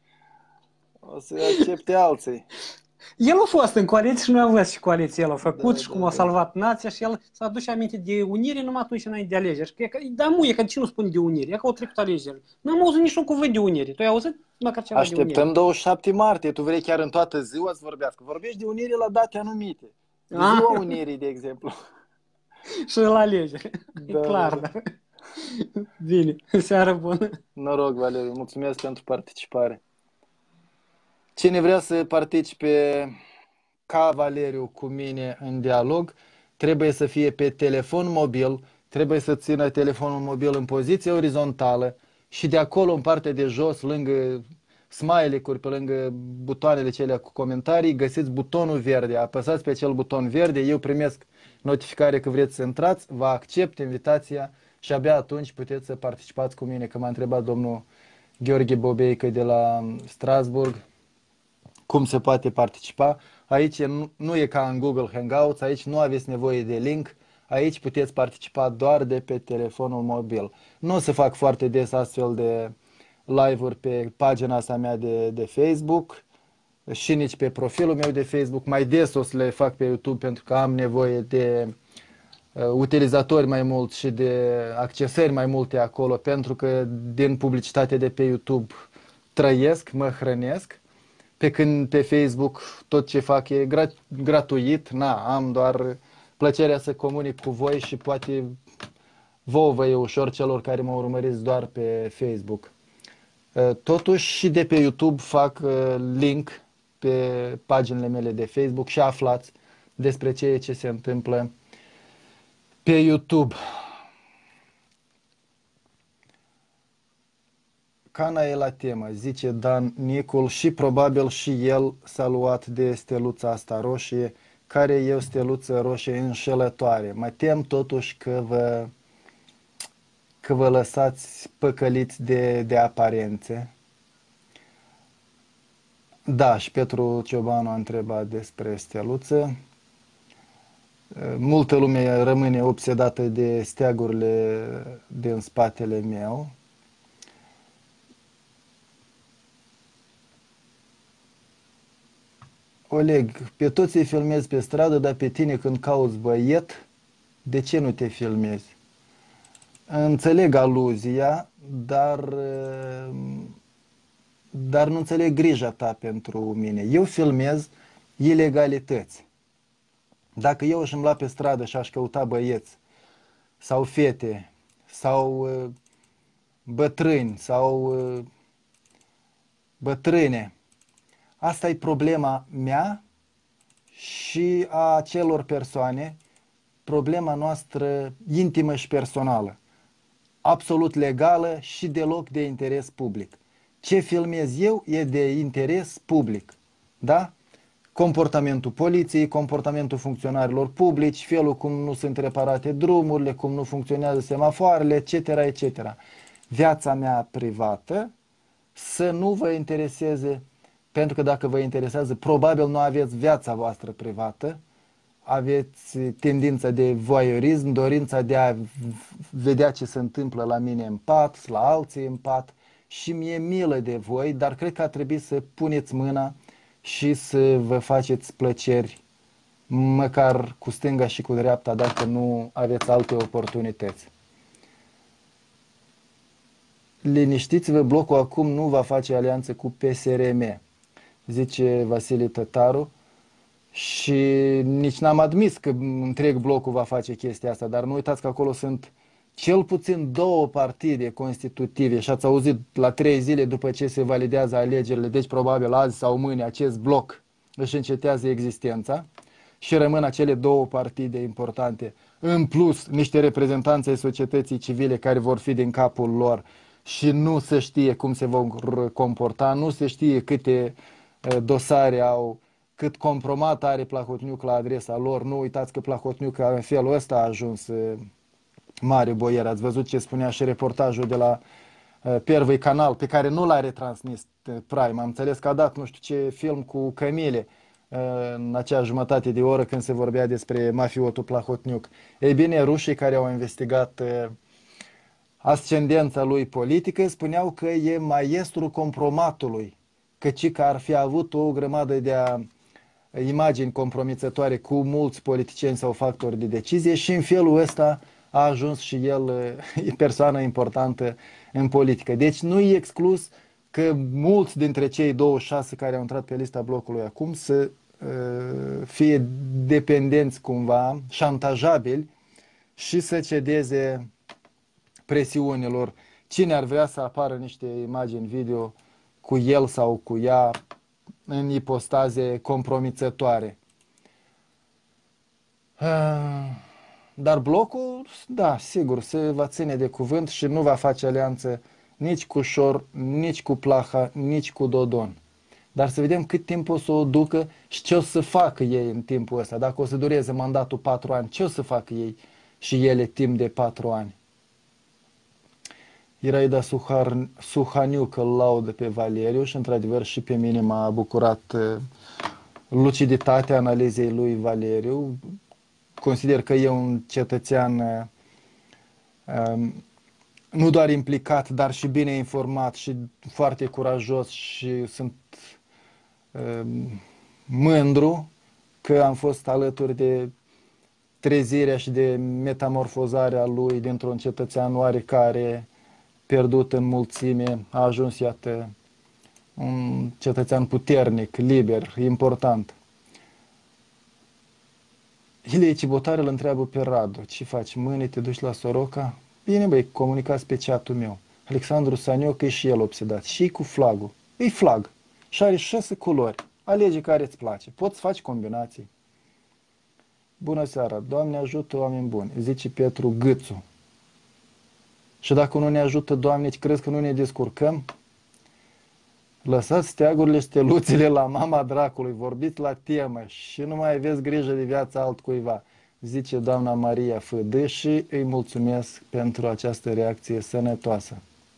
o să accepte alții. El a fost în coaliție și nu a văzut și coaliție el a făcut Da, și da, cum a da. salvat nația și el s-a adus aminte de unire numai atunci înainte de alegeri. Că, da, mu, e că cine nu spune de unire, e că au trecut alegeri. N-am auzit niciun cuvânt de unire. Tu ai auzit măcar ceva de unire? Așteptăm douăzeci și șapte martie, tu vrei chiar în toată ziua să vorbească. Vorbești de unire la date anumite. De ziua Ah. unirii, de exemplu. Și la alegeri. Da, E clar, da. da. Bine, seară bună. Noroc, Valeriu, mulțumesc pentru participare. Cine vrea să participe ca Valeriu cu mine în dialog, trebuie să fie pe telefon mobil, trebuie să țină telefonul mobil în poziție orizontală și de acolo în partea de jos, lângă smiley-uri, pe lângă butoanele cele cu comentarii, găsiți butonul verde. Apăsați pe acel buton verde, eu primesc notificare că vreți să intrați, vă accept invitația și abia atunci puteți să participați cu mine. Că m-a întrebat domnul Gheorghe Bobeică de la Strasburg cum se poate participa. Aici nu, nu e ca în Google Hangouts, aici nu aveți nevoie de link, aici puteți participa doar de pe telefonul mobil. Nu o să fac foarte des astfel de live-uri pe pagina asta mea de, de Facebook și nici pe profilul meu de Facebook. Mai des o să le fac pe YouTube pentru că am nevoie de uh, utilizatori mai mulți și de accesări mai multe acolo, pentru că din publicitate de pe YouTube trăiesc, mă hrănesc. Pe când pe Facebook tot ce fac e grat gratuit, na, am doar plăcerea să comunic cu voi și poate vouă vă e ușor celor care mă urmăriți doar pe Facebook. Totuși și de pe YouTube fac link pe paginile mele de Facebook și aflați despre ceea ce se întâmplă pe YouTube. Cana e la temă, zice Dan Nicul, și probabil și el s-a luat de steluța asta roșie, care e o steluță roșie înșelătoare. Mă tem totuși că vă, că vă lăsați păcăliți de, de aparențe. Da, și Petru Ciobanu a întrebat despre steluță. Multă lume rămâne obsedată de steagurile din spatele meu. Oleg, pe toți îi filmezi pe stradă, dar pe tine când cauți băiet, de ce nu te filmezi? Înțeleg aluzia, dar, dar nu înțeleg grija ta pentru mine. Eu filmez ilegalități. Dacă eu aș îmbla pe stradă și aș căuta băieți sau fete sau bătrâni sau bătrâne, asta e problema mea și a celor persoane, problema noastră intimă și personală, absolut legală și deloc de interes public. Ce filmez eu e de interes public, da? Comportamentul poliției, comportamentul funcționarilor publici, felul cum nu sunt reparate drumurile, cum nu funcționează semafoarele, et cetera, et cetera. Viața mea privată să nu vă intereseze. Pentru că dacă vă interesează, probabil nu aveți viața voastră privată, aveți tendința de voyeurism, dorința de a vedea ce se întâmplă la mine în pat, la alții în pat și mi-e milă de voi, dar cred că ar trebui să puneți mâna și să vă faceți plăceri, măcar cu stânga și cu dreapta, dacă nu aveți alte oportunități. Liniștiți-vă, blocul acum nu va face alianță cu P S R M, zice Vasile Tătaru, și nici n-am admis că întreg blocul va face chestia asta, dar nu uitați că acolo sunt cel puțin două partide constitutive și ați auzit la trei zile după ce se validează alegerile, deci probabil azi sau mâine acest bloc își încetează existența. și rămân acele două partide importante, în plus niște reprezentanți ai societății civile care vor fi din capul lor și nu se știe cum se vor comporta, nu se știe câte dosare au, cât compromat are Plahotniuc la adresa lor. Nu uitați că Plahotniuc în felul ăsta a ajuns mare boier. Ați văzut ce spunea și reportajul de la Первый canal, pe care nu l-a retransmis Prime. Am înțeles că a dat nu știu ce film cu cămile în acea jumătate de oră când se vorbea despre mafiotul Plahotniuc. Ei bine, rușii care au investigat ascendența lui politică spuneau că e maestru compromatului, căci că ar fi avut o grămadă de imagini compromițătoare cu mulți politicieni sau factori de decizie și în felul ăsta a ajuns și el e persoană importantă în politică. Deci nu e exclus că mulți dintre cei douăzeci și șase care au intrat pe lista blocului acum să uh, fie dependenți cumva, șantajabili și să cedeze presiunilor. Cine ar vrea să apară niște imagini video cu el sau cu ea în ipostaze compromițătoare. Uh, Dar blocul, da, sigur, se va ține de cuvânt și nu va face alianță nici cu Șor, nici cu Plaha, nici cu Dodon. Dar să vedem cât timp o să o ducă și ce o să facă ei în timpul ăsta. Dacă o să dureze mandatul patru ani, ce o să facă ei și ele timp de patru ani? Iraida Suhar, Suhaniuc îl laudă pe Valeriu și într-adevăr și pe mine m-a bucurat luciditatea analizei lui Valeriu. Consider că e un cetățean um, nu doar implicat, dar și bine informat și foarte curajos și sunt um, mândru că am fost alături de trezirea și de metamorfozarea lui dintr-un cetățean oarecare pierdut în mulțime, a ajuns, iată, un cetățean puternic, liber, important. Ilie Cibotare îl întreabă pe Radu: ce faci, mâine te duci la Soroca? Bine, băi, comunicați pe chat-ul meu. Alexandru Sanioc e și el obsedat, și cu flagul. E flag și are șase culori. Alege care îți place, poți să faci combinații. Bună seara, Doamne ajută, oameni buni, zice Petru Gâțu. Și dacă nu ne ajută, Doamne, crezi că nu ne descurcăm? Lăsați steagurile, steluțele la mama dracului, vorbiți la temă și nu mai aveți grijă de viața altcuiva, zice doamna Maria F D și îi mulțumesc pentru această reacție sănătoasă.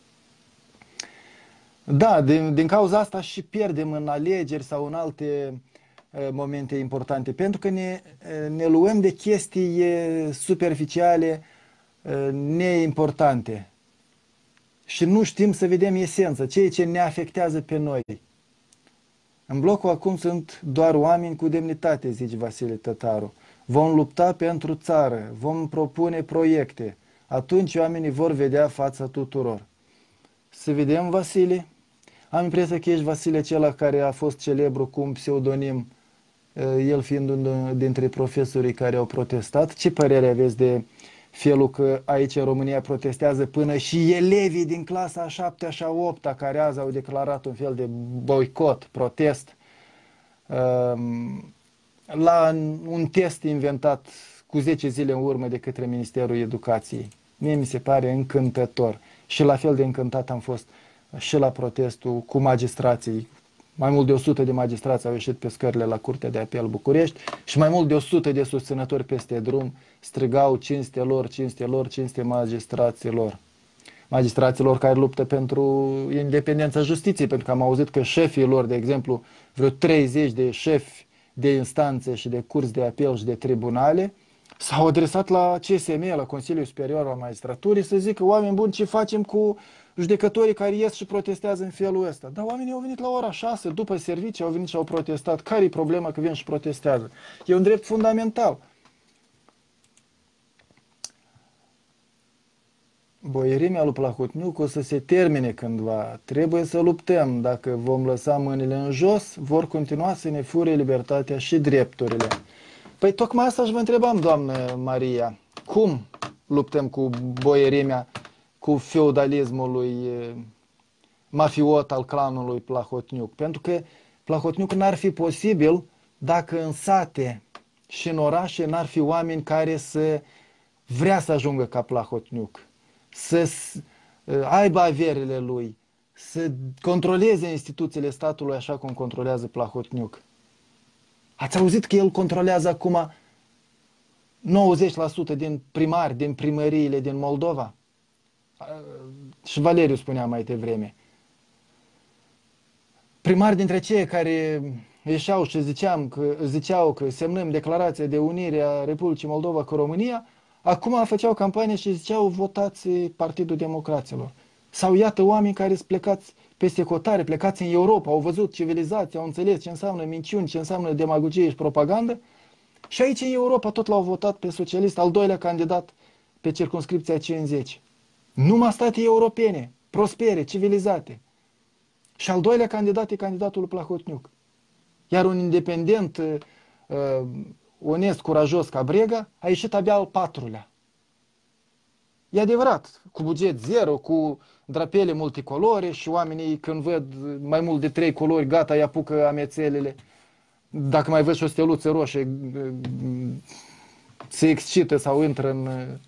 Da, din, din cauza asta și pierdem în alegeri sau în alte uh, momente importante, pentru că ne, uh, ne luăm de chestii uh, superficiale, uh, neimportante. Și nu știm să vedem esența, ceea ce ne afectează pe noi. În blocul acum sunt doar oameni cu demnitate, zice Vasile Tătaru. Vom lupta pentru țară, vom propune proiecte. Atunci oamenii vor vedea fața tuturor. Să vedem, Vasile? Am impresia că ești Vasile acela care a fost celebru cu un pseudonim, el fiind unul dintre profesorii care au protestat. Ce părere aveți de felul că aici în România protestează până și elevii din clasa a șaptea și a opta care azi au declarat un fel de boicot, protest, la un test inventat cu zece zile în urmă de către Ministerul Educației. Mie mi se pare încântător și la fel de încântat am fost și la protestul cu magistrații. Mai mult de o sută de magistrați au ieșit pe scările la Curtea de Apel București și mai mult de o sută de susținători peste drum strigau cinste lor, cinste lor, cinste magistraților. Magistraților care luptă pentru independența justiției, pentru că am auzit că șefii lor, de exemplu, vreo treizeci de șefi de instanțe și de curți de apel și de tribunale, s-au adresat la C S M, la Consiliul Superior al Magistraturii, să zică: oameni buni, ce facem cu judecătorii care ies și protestează în felul ăsta? Dar oamenii au venit la ora șase, după servicii, au venit și au protestat. Care-i problema că vin și protestează? E un drept fundamental. Boierimea lui Plahotniuc o să se termine cândva. Trebuie să luptăm. Dacă vom lăsa mâinile în jos, vor continua să ne fure libertatea și drepturile. Păi tocmai asta și vă întrebam, doamnă Maria. Cum luptăm cu boierimea, cu feudalismul lui mafiot al clanului Plahotniuc? Pentru că Plahotniuc n-ar fi posibil dacă în sate și în orașe n-ar fi oameni care să vrea să ajungă ca Plahotniuc, să aibă averile lui, să controleze instituțiile statului așa cum controlează Plahotniuc. Ați auzit că el controlează acum nouăzeci la sută din primari, din primăriile din Moldova? Și Valeriu spunea mai devreme. Primari dintre cei care ieșeau și ziceam că, ziceau că semnăm declarația de unire a Republicii Moldova cu România, acum făceau campanie și ziceau votați Partidul Democraților. Sau iată oameni care sunt plecați peste hotare, plecați în Europa, au văzut civilizația, au înțeles ce înseamnă minciuni, ce înseamnă demagogie și propagandă. Și aici în Europa tot l-au votat pe socialist, al doilea candidat pe circumscripția cincizeci. Numai state europene, prospere, civilizate. Și al doilea candidat e candidatul Plahotniuc. Iar un independent, uh, onest, curajos ca Brega, a ieșit abia al patrulea. E adevărat, cu buget zero, cu drapele multicolore și oamenii când văd mai mult de trei culori, gata, îi apucă amețelele. Dacă mai văd și o steluță roșie, se excită sau intră în,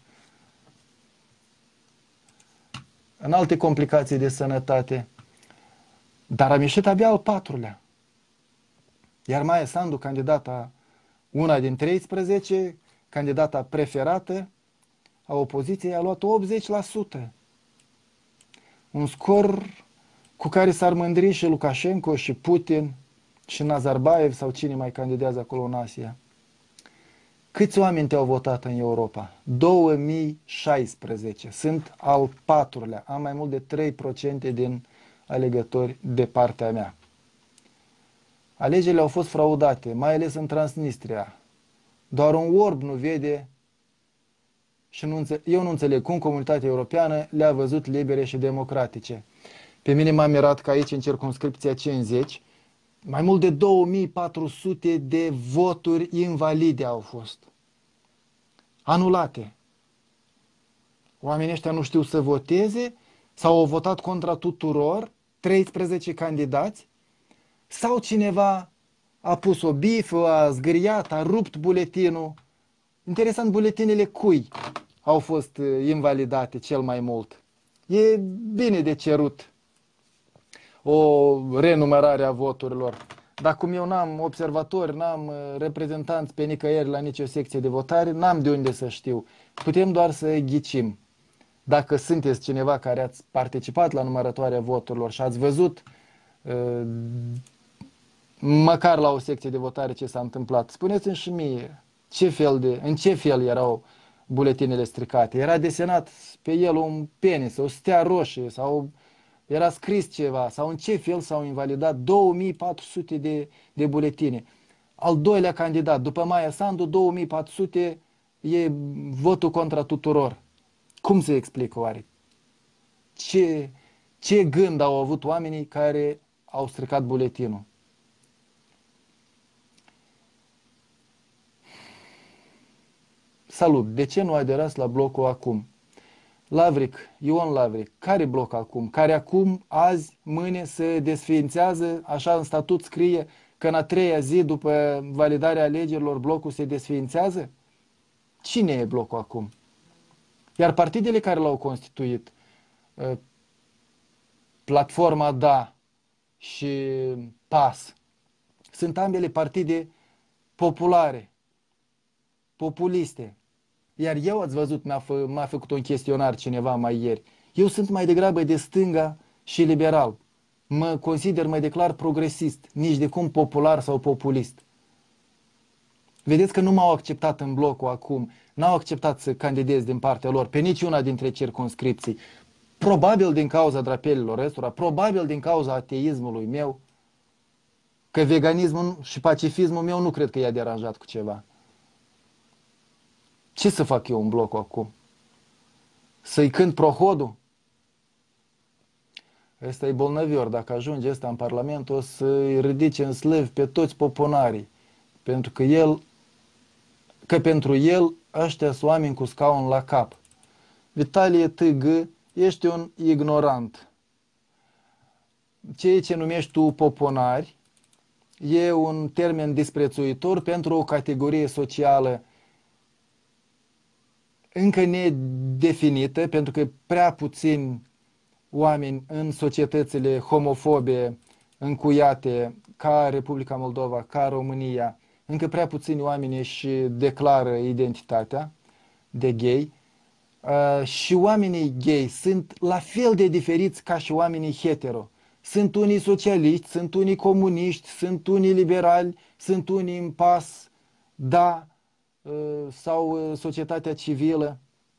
în alte complicații de sănătate. Dar am ieșit abia al patrulea. Iar Maia Sandu, candidata, una din treisprezece, candidata preferată a opoziției, a luat optzeci la sută. Un scor cu care s-ar mândri și Lukashenko și Putin și Nazarbayev sau cine mai candidează acolo în Asia. Câți oameni te-au votat în Europa? două mii șaisprezece. Sunt al patrulea. Am mai mult de trei la sută din alegători de partea mea. Alegerile au fost fraudate, mai ales în Transnistria. Doar un orb nu vede și nu eu nu înțeleg cum comunitatea europeană le-a văzut libere și democratice. Pe mine m-a mirat că aici, în circumscripția cincizeci, mai mult de două mii patru sute de voturi invalide au fost. Anulate. Oamenii ăștia nu știu să voteze sau au votat contra tuturor, treisprezece candidați, sau cineva a pus o bifă, a zgâriat, a rupt buletinul. Interesant, buletinele cui au fost invalidate cel mai mult? E bine de cerut o renumărare a voturilor. Dar cum eu n-am observatori, n-am reprezentanți pe nicăieri la nicio secție de votare, n-am de unde să știu. Putem doar să ghicim. Dacă sunteți cineva care ați participat la numărătoarea voturilor și ați văzut măcar la o secție de votare ce s-a întâmplat, spuneți-mi și mie ce fel de, în ce fel erau buletinele stricate. Era desenat pe el un penis, o stea roșie sau era scris ceva sau în ce fel s-au invalidat două mii patru sute de, de buletine. Al doilea candidat, după Maia Sandu, două mii patru sute e votul contra tuturor. Cum se explică oare? Ce, ce gând au avut oamenii care au stricat buletinul? Salut! De ce nu aderați la blocul acum? Lavric, Ion Lavric, care bloc acum? Care acum, azi, mâine se desființează, așa în statut scrie că în a treia zi după validarea alegerilor blocul se desființează? Cine e blocul acum? Iar partidele care l-au constituit, Platforma Da și P A S, sunt ambele partide populare, populiste. Iar eu, ați văzut, m-a, fă, m-a făcut un chestionar cineva mai ieri. Eu sunt mai degrabă de stânga și liberal. Mă consider, mă declar progresist, nici de cum popular sau populist. Vedeți că nu m-au acceptat în blocul acum, n-au acceptat să candidez din partea lor pe niciuna dintre circumscripții. Probabil din cauza drapelilor ăstora, probabil din cauza ateismului meu, că veganismul și pacifismul meu nu cred că i-a deranjat cu ceva. Ce să fac eu în blocul acum? Să-i cânt prohodul? Ăsta e bolnăvior. Dacă ajunge ăsta în Parlament, o să-i ridice în slăvi pe toți poponarii. Pentru că el, că pentru el ăștia sunt oameni cu scaun la cap. Vitalie Tâgă, ești un ignorant. Ceea ce numești tu poponari, e un termen disprețuitor pentru o categorie socială încă nedefinită, pentru că prea puțini oameni în societățile homofobe încuiate ca Republica Moldova, ca România, încă prea puțini oameni își declară identitatea de gay. Uh, și oamenii gay sunt la fel de diferiți ca și oamenii hetero. Sunt unii socialiști, sunt unii comuniști, sunt unii liberali, sunt unii în pas, da, uh, sau uh, societatea civilă.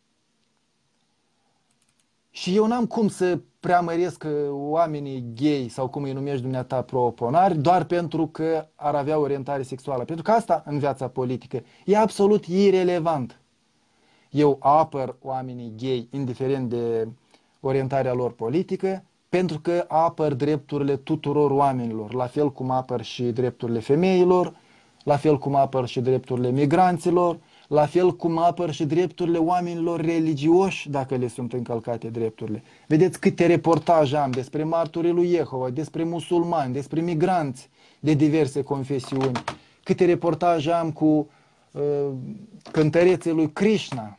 Și eu n-am cum să preamăresc oamenii gay sau cum îi numești dumneata pro-oponari doar pentru că ar avea orientare sexuală. Pentru că asta în viața politică e absolut irelevant. Eu apăr oamenii gay indiferent de orientarea lor politică pentru că apăr drepturile tuturor oamenilor, la fel cum apăr și drepturile femeilor, la fel cum apăr și drepturile migranților, la fel cum apăr și drepturile oamenilor religioși dacă le sunt încălcate drepturile. Vedeți câte reportaje am despre marturii lui Jehova, despre musulmani, despre migranți de diverse confesiuni, câte reportaje am cu uh, cântăreții lui Krishna.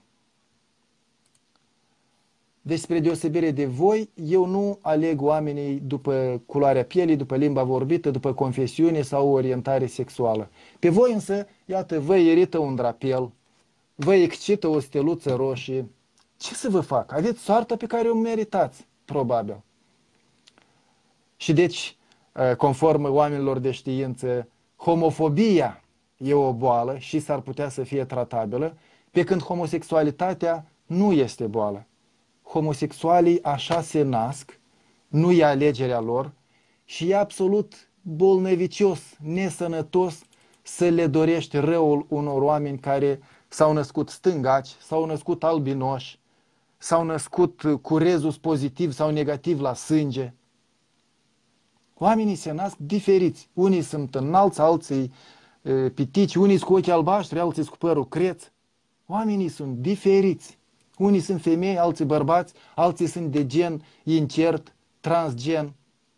Deci, spre deosebire de voi, eu nu aleg oamenii după culoarea pielii, după limba vorbită, după confesiune sau orientare sexuală. Pe voi însă, iată, vă irită un drapel, vă excită o steluță roșie. Ce să vă fac? Aveți soarta pe care o meritați, probabil. Și deci, conform oamenilor de știință, homofobia e o boală și s-ar putea să fie tratabilă, pe când homosexualitatea nu este boală. Homosexualii așa se nasc, nu e alegerea lor și e absolut bolnăvicios, nesănătos să le dorești răul unor oameni care s-au născut stângaci, s-au născut albinoși, s-au născut cu rezus pozitiv sau negativ la sânge. Oamenii se nasc diferiți. Unii sunt înalți, alții e, pitici, unii cu ochi albaștri, alții cu părul creț. Oamenii sunt diferiți. Unii sunt femei, alții bărbați, alții sunt de gen incert, transgen.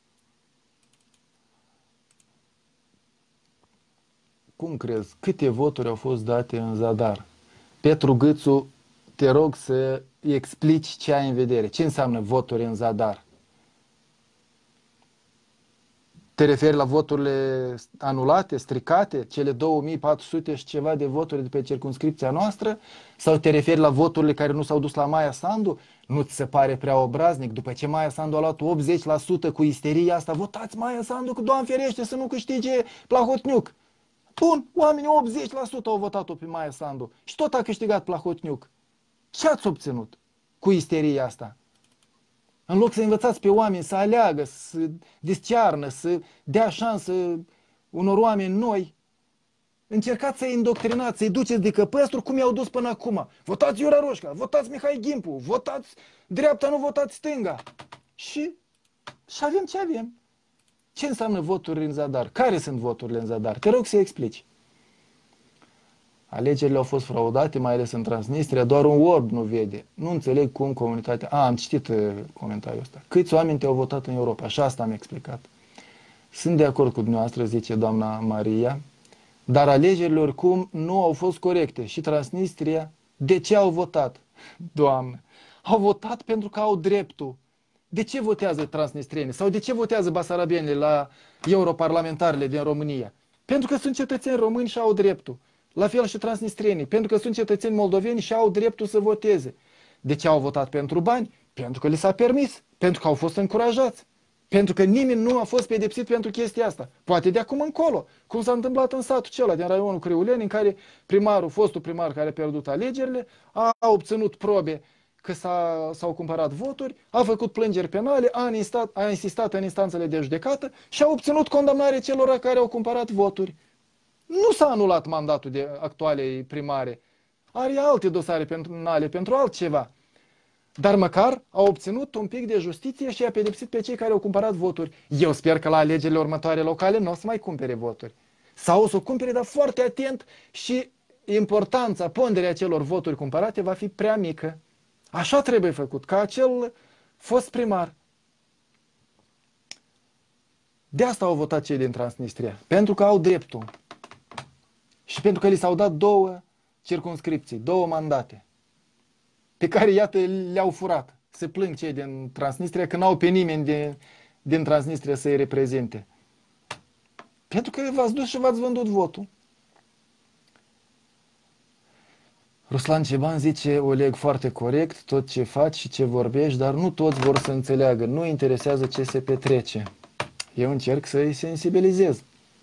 Cum crezi? Câte voturi au fost date în Zadar? Petru Gâțu, te rog să explici ce ai în vedere. Ce înseamnă voturi în Zadar? Te referi la voturile anulate, stricate, cele două mii patru sute și ceva de voturi de pe circumscripția noastră? Sau te referi la voturile care nu s-au dus la Maia Sandu? Nu ți se pare prea obraznic? După ce Maia Sandu a luat optzeci la sută cu isteria asta, votați Maia Sandu că Doamne ferește să nu câștige Plahotniuc. Bun, oamenii optzeci la sută au votat-o pe Maia Sandu și tot a câștigat Plahotniuc. Ce ați obținut cu isteria asta? În loc să învățați pe oameni să aleagă, să discearnă, să dea șansă unor oameni noi, încercați să-i indoctrinați, să-i duceți de căpăstru cum i-au dus până acum. Votați Iura Roșca, votați Mihai Gimpu, votați dreapta, nu votați stânga. Și, și avem ce avem. Ce înseamnă voturi în Zadar? Care sunt voturile în Zadar? Te rog să explici. Alegerile au fost fraudate, mai ales în Transnistria, doar un orb nu vede. Nu înțeleg cum comunitatea... A, am citit uh, comentariul ăsta. Câți oameni te-au votat în Europa? Și asta am explicat. Sunt de acord cu dumneavoastră, zice doamna Maria, dar alegerile oricum nu au fost corecte. Și Transnistria, de ce au votat? Doamne, au votat pentru că au dreptul. De ce votează transnistrienii? Sau de ce votează basarabienii la europarlamentarele din România? Pentru că sunt cetățeni români și au dreptul. La fel și transnistrienii, pentru că sunt cetățeni moldoveni și au dreptul să voteze. De ce au votat pentru bani? Pentru că li s-a permis, pentru că au fost încurajați, pentru că nimeni nu a fost pedepsit pentru chestia asta. Poate de acum încolo, cum s-a întâmplat în satul acela din raionul Criuleni, în care primarul, fostul primar care a pierdut alegerile, a obținut probe că s-au cumpărat voturi, a făcut plângeri penale, a insistat, a insistat în instanțele de judecată și a obținut condamnare celor care au cumpărat voturi. Nu s-a anulat mandatul de actualei primare. Are alte dosare penale pentru altceva. Dar măcar a obținut un pic de justiție și a pedepsit pe cei care au cumpărat voturi. Eu sper că la alegerile următoare locale nu o să mai cumpere voturi. Sau o să o cumpere, dar foarte atent și importanța, ponderea celor voturi cumpărate va fi prea mică. Așa trebuie făcut, ca acel fost primar. De asta au votat cei din Transnistria. Pentru că au dreptul. Și pentru că li s-au dat două circumscripții, două mandate, pe care, iată, le-au furat. Se plâng cei din Transnistria că n-au pe nimeni de, din Transnistria să-i reprezinte. Pentru că v-ați dus și v-ați vândut votul. Ruslan Ceban zice, Oleg, foarte corect tot ce faci și ce vorbești, dar nu toți vor să înțeleagă, nu interesează ce se petrece. Eu încerc să-i sensibilizez.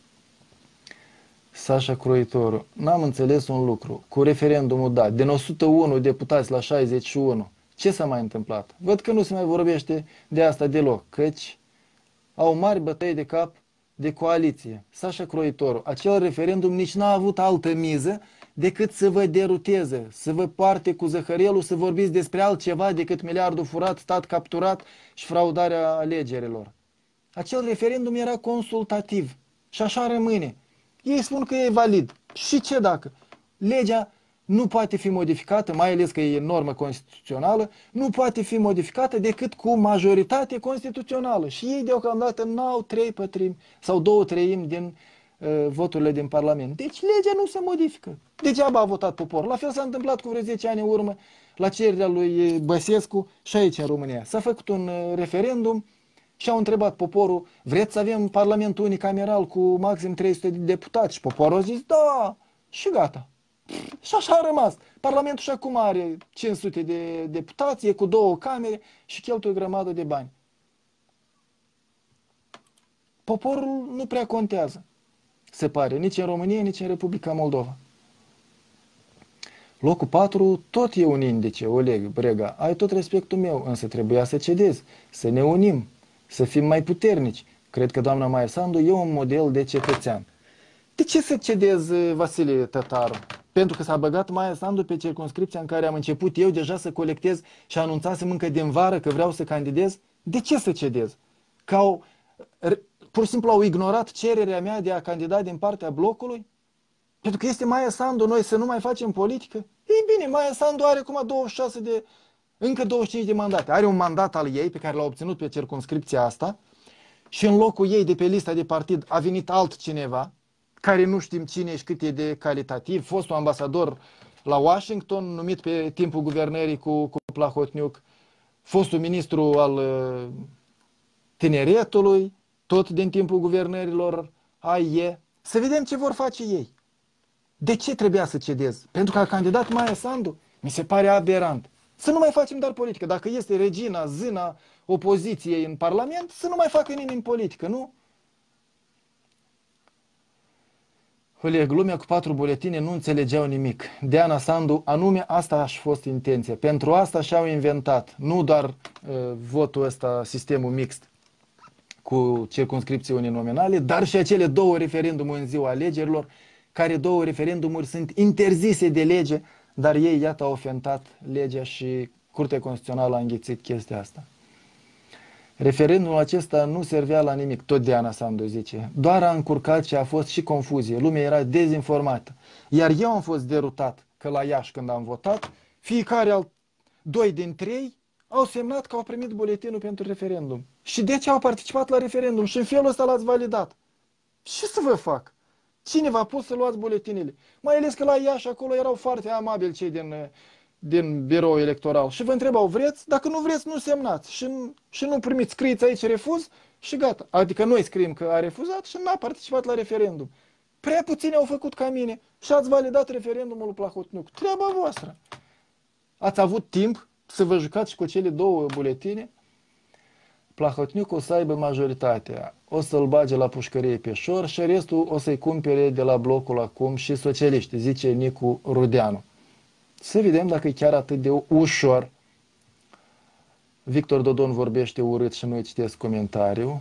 Sașa Croitoru, n-am înțeles un lucru, cu referendumul dat, din o sută unu deputați la șaizeci și unu, ce s-a mai întâmplat? Văd că nu se mai vorbește de asta deloc, căci au mari bătăi de cap de coaliție. Sașa Croitoru, acel referendum nici n-a avut altă miză decât să vă deruteze, să vă poarte cu zăhărelul, să vorbiți despre altceva decât miliardul furat, stat capturat și fraudarea alegerilor. Acel referendum era consultativ și așa rămâne. Ei spun că e valid. Și ce dacă? Legea nu poate fi modificată, mai ales că e normă constituțională, nu poate fi modificată decât cu majoritate constituțională. Și ei deocamdată n-au trei pătrimi sau două treimi din uh, voturile din Parlament. Deci legea nu se modifică. Degeaba a votat poporul. La fel s-a întâmplat cu vreo zece ani în urmă la cererea lui Băsescu și aici în România. S-a făcut un uh, referendum și au întrebat poporul, vreți să avem Parlament unicameral cu maxim trei sute de deputați? Și poporul a zis, da, și gata. Și așa a rămas. Parlamentul și acum are cinci sute de deputați, e cu două camere și cheltuie o grămadă de bani. Poporul nu prea contează, se pare, nici în România, nici în Republica Moldova. Locul patru tot e un indice, Oleg Brega, ai tot respectul meu, însă trebuia să cedezi, să ne unim, să fim mai puternici. Cred că doamna Maia Sandu e un model de cetățean. De ce să cedez, Vasile Tătaru? Pentru că s-a băgat Maia Sandu pe circumscripția în care am început eu deja să colectez și anunțasem încă din vară că vreau să candidez? De ce să cedez? Că au, pur și simplu au ignorat cererea mea de a candida din partea blocului? Pentru că este Maia Sandu, noi să nu mai facem politică? Ei bine, Maia Sandu are acum douăzeci și șase de, încă douăzeci și cinci de mandate. Are un mandat al ei pe care l-a obținut pe circumscripția asta și în locul ei de pe lista de partid a venit altcineva care nu știm cine și cât e de calitativ, fostul ambasador la Washington, numit pe timpul guvernării cu, cu Plahotniuc, fostul ministru al uh, tineretului, tot din timpul guvernărilor A I E. Să vedem ce vor face ei. De ce trebuia să cedez? Pentru că a candidat Maia Sandu? Mi se pare aberant. Să nu mai facem doar politică. Dacă este regina, zâna opoziției în Parlament, să nu mai facă nimeni politică, nu? Oleg, lumea cu patru buletine nu înțelegeau nimic. Diana Sandu, anume asta a fost intenția. Pentru asta și-au inventat. Nu doar uh, votul ăsta, sistemul mixt cu circumscripții uninominale, dar și acele două referendumuri în ziua alegerilor, care două referendumuri sunt interzise de lege, dar ei, iată, au ofentat legea și Curtea Constituțională a înghițit chestia asta. Referendumul acesta nu servea la nimic, tot Diana Sandu zice. Doar a încurcat și a fost și confuzie. Lumea era dezinformată. Iar eu am fost derutat că la Iași, când am votat, fiecare al doi din trei au semnat că au primit buletinul pentru referendum. Și de ce au participat la referendum? Și în felul ăsta l-ați validat. Ce să vă fac? Cine v-a pus să luați buletinele? Mai ales că la Iași acolo erau foarte amabili cei din, din birou electoral. Și vă întrebau, vreți? Dacă nu vreți, nu semnați. Și, și nu primiți, scrieți aici refuz și gata. Adică noi scriem că a refuzat și n-a participat la referendum. Prea puțini au făcut ca mine și ați validat referendumul lui Plahotniuc. Treaba voastră. Ați avut timp să vă jucați și cu cele două buletine? Plahotniuc o să aibă majoritatea, o să-l bage la pușcărie pe șor și restul o să-i cumpere de la blocul acum și socialiști, zice Nicu Rudeanu. Să vedem dacă e chiar atât de ușor. Victor Dodon vorbește urât și nu-i citesc comentariu.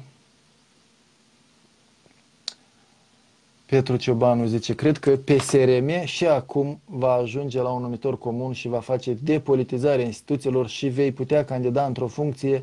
Petru Ciobanu zice, cred că P S R M și acum va ajunge la un numitor comun și va face depolitizarea instituțiilor și vei putea candida într-o funcție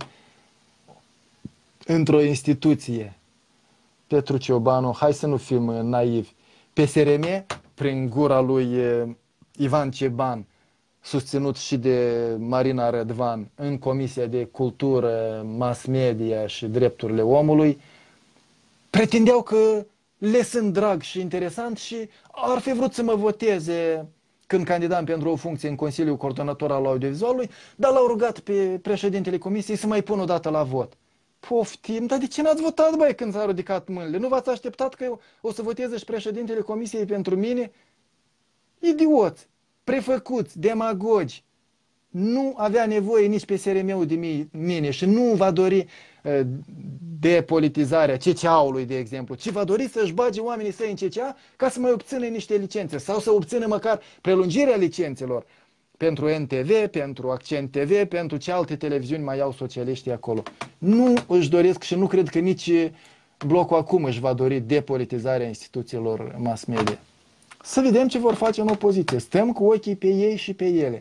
într-o instituție. Petru Ciobanu, hai să nu fim naivi. P S R M, prin gura lui Ivan Ceban, susținut și de Marina Rădvan în Comisia de Cultură, Mass Media și Drepturile Omului, pretindeau că le sunt drag și interesant și ar fi vrut să mă voteze când candidam pentru o funcție în Consiliul Coordonator al Audiovizualului, dar l-au rugat pe președintele comisiei să mai pun o dată la vot. Poftim, dar de ce n-ați votat, băi, când s-au ridicat mâinile? Nu v-ați așteptat că eu o să voteze și președintele comisiei pentru mine? Idioți, prefăcuți, demagogi. Nu avea nevoie nici P S R M-ul de mine și nu va dori uh, depolitizarea C C A-ului, de exemplu, ci va dori să-și bage oamenii săi în C C A ca să mai obțină niște licențe sau să obțină măcar prelungirea licențelor pentru N T V, pentru Accent T V, pentru ce alte televiziuni mai au socialiștii acolo. Nu își doresc și nu cred că nici blocul acum își va dori depolitizarea instituțiilor mass media. Să vedem ce vor face în opoziție. Stăm cu ochii pe ei și pe ele.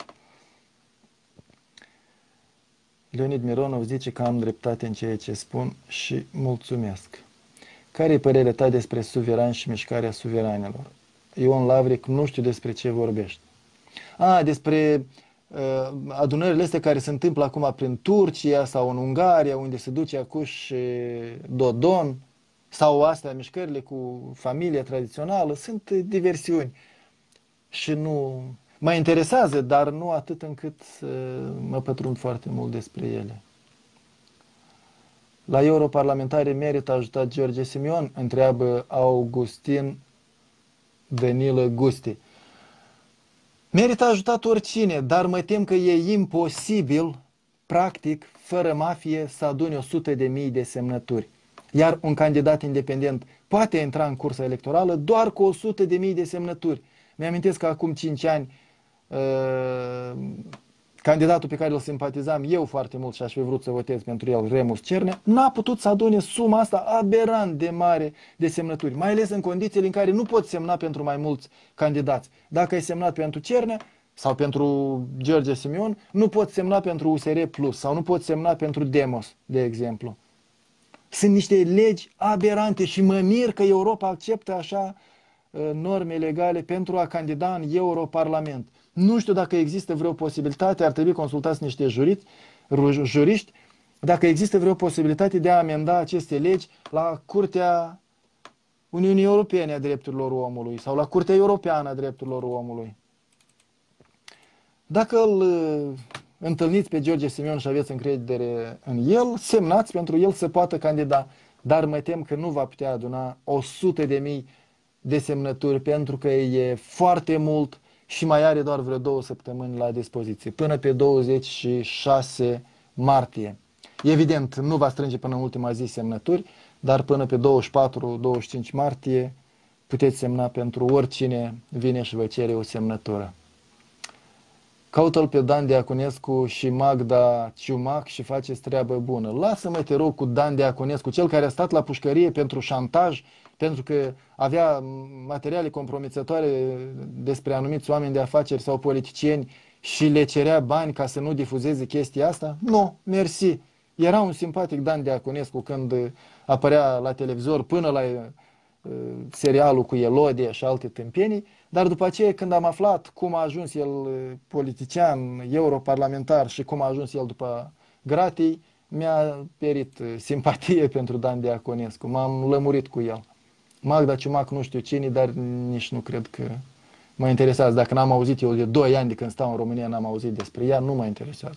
Leonid Mironov zice că am dreptate în ceea ce spun și mulțumesc. Care e părerea ta despre suverani și mișcarea suveranilor? Ion Lavric, nu știu despre ce vorbești. A, despre uh, adunările astea care se întâmplă acum prin Turcia sau în Ungaria, unde se duce acuși Dodon, sau astea, mișcările cu familia tradițională, sunt diversiuni și nu... Mă interesează, dar nu atât încât să mă pătrund foarte mult despre ele. La europarlamentare merită ajutat George Simion? Întreabă Augustin Danilă Gusti. Merită ajutat oricine, dar mă tem că e imposibil, practic, fără mafie, să adune o sută de mii de semnături. Iar un candidat independent poate intra în cursa electorală doar cu o sută de mii de semnături. Mi-amintesc că acum cinci ani Uh, candidatul pe care îl simpatizam eu foarte mult și aș fi vrut să votez pentru el, Remus Cernea, n-a putut să adune suma asta aberant de mare de semnături, mai ales în condițiile în care nu poți semna pentru mai mulți candidați. Dacă ai semnat pentru Cernea sau pentru George Simion, nu poți semna pentru U S R Plus sau nu poți semna pentru Demos, de exemplu. Sunt niște legi aberante și mă mir că Europa acceptă așa uh, norme legale pentru a candida în Europarlament. Nu știu dacă există vreo posibilitate, ar trebui consultați niște juriți, juriști, dacă există vreo posibilitate de a amenda aceste legi la Curtea Uniunii Europene a Drepturilor Omului sau la Curtea Europeană a Drepturilor Omului. Dacă îl întâlniți pe George Simion și aveți încredere în el, semnați pentru el să poată candida, dar mă tem că nu va putea aduna o sută de mii de semnături pentru că e foarte mult și mai are doar vreo două săptămâni la dispoziție, până pe douăzeci și șase martie. Evident, nu va strânge până în ultima zi semnături, dar până pe douăzeci și patru douăzeci și cinci martie puteți semna pentru oricine vine și vă cere o semnătură. Caută-l pe Dan Diaconescu și Magda Ciumac și faceți treabă bună. Lasă-mă, te rog, cu Dan Diaconescu, cel care a stat la pușcărie pentru șantaj, pentru că avea materiale compromițătoare despre anumiți oameni de afaceri sau politicieni și le cerea bani ca să nu difuzeze chestia asta? Nu, mersi. Era un simpatic Dan Diaconescu când apărea la televizor până la uh, serialul cu Elodie și alte tâmpenii, dar după aceea când am aflat cum a ajuns el politician, europarlamentar și cum a ajuns el după gratii, mi-a perit simpatie pentru Dan Diaconescu, m-am lămurit cu el. Magda Ciumac nu știu cine, dar nici nu cred că mă interesează. Dacă n-am auzit eu de doi ani de când stau în România, n-am auzit despre ea, nu mă interesează.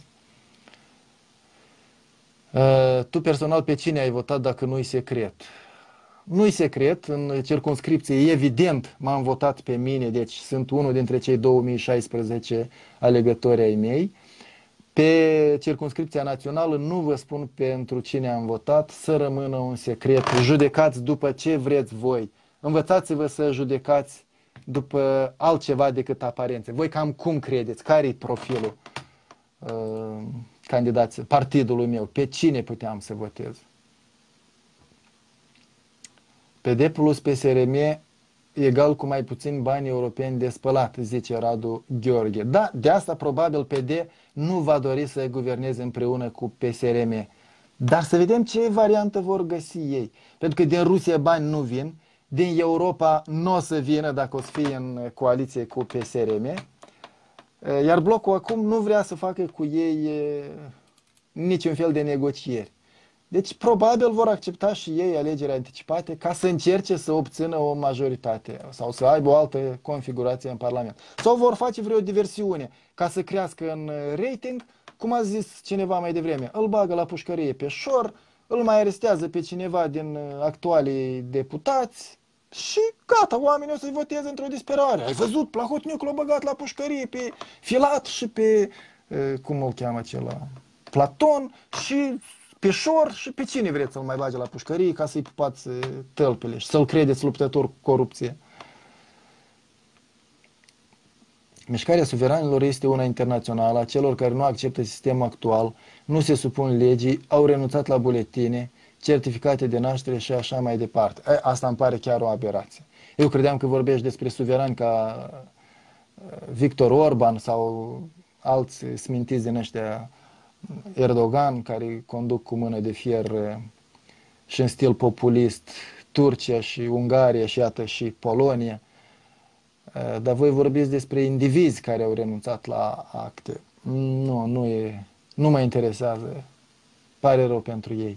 Uh, tu personal pe cine ai votat dacă nu-i secret? Nu-i secret, în circumscripție evident m-am votat pe mine, deci sunt unul dintre cei două mii șaisprezece alegători ai mei. Pe circumscripția națională nu vă spun pentru cine am votat, să rămână un secret. Judecați după ce vreți voi. Învățați-vă să judecați după altceva decât aparențe. Voi cam cum credeți? Care-i profilul uh, candidații, partidului meu? Pe cine puteam să votez? P D plus P S R M egal cu mai puțin bani europeni de spălat, zice Radu Gheorghe. Da, de asta probabil P D nu va dori să guverneze împreună cu P S R M. Dar să vedem ce variantă vor găsi ei. Pentru că din Rusia bani nu vin, din Europa nu o să vină dacă o să fie în coaliție cu P S R M. Iar blocul acum nu vrea să facă cu ei niciun fel de negocieri. Deci probabil vor accepta și ei alegeri anticipate ca să încerce să obțină o majoritate sau să aibă o altă configurație în Parlament. Sau vor face vreo diversiune ca să crească în rating, cum a zis cineva mai devreme. Îl bagă la pușcărie pe șor, îl mai arestează pe cineva din actualii deputați și gata, oamenii o să-i voteze într-o disperare. Ai văzut, Plahotniuc l-a băgat la pușcărie pe Filat și pe, cum îl cheamă acela, Platon și pe șor și pe cine vreți să-l mai bage la pușcărie ca să-i pupați tălpile și să-l credeți luptător cu corupție. Mișcarea suveranilor este una internațională, a celor care nu acceptă sistemul actual, nu se supun legii, au renunțat la buletine, certificate de naștere și așa mai departe. Asta îmi pare chiar o aberație. Eu credeam că vorbești despre suverani ca Victor Orban sau alți smintiți din ăștia, Erdogan, care conduc cu mână de fier și în stil populist Turcia și Ungaria și iată și Polonia. Dar voi vorbiți despre indivizi care au renunțat la acte. Nu, nu, e, nu mă interesează. Pare rău pentru ei.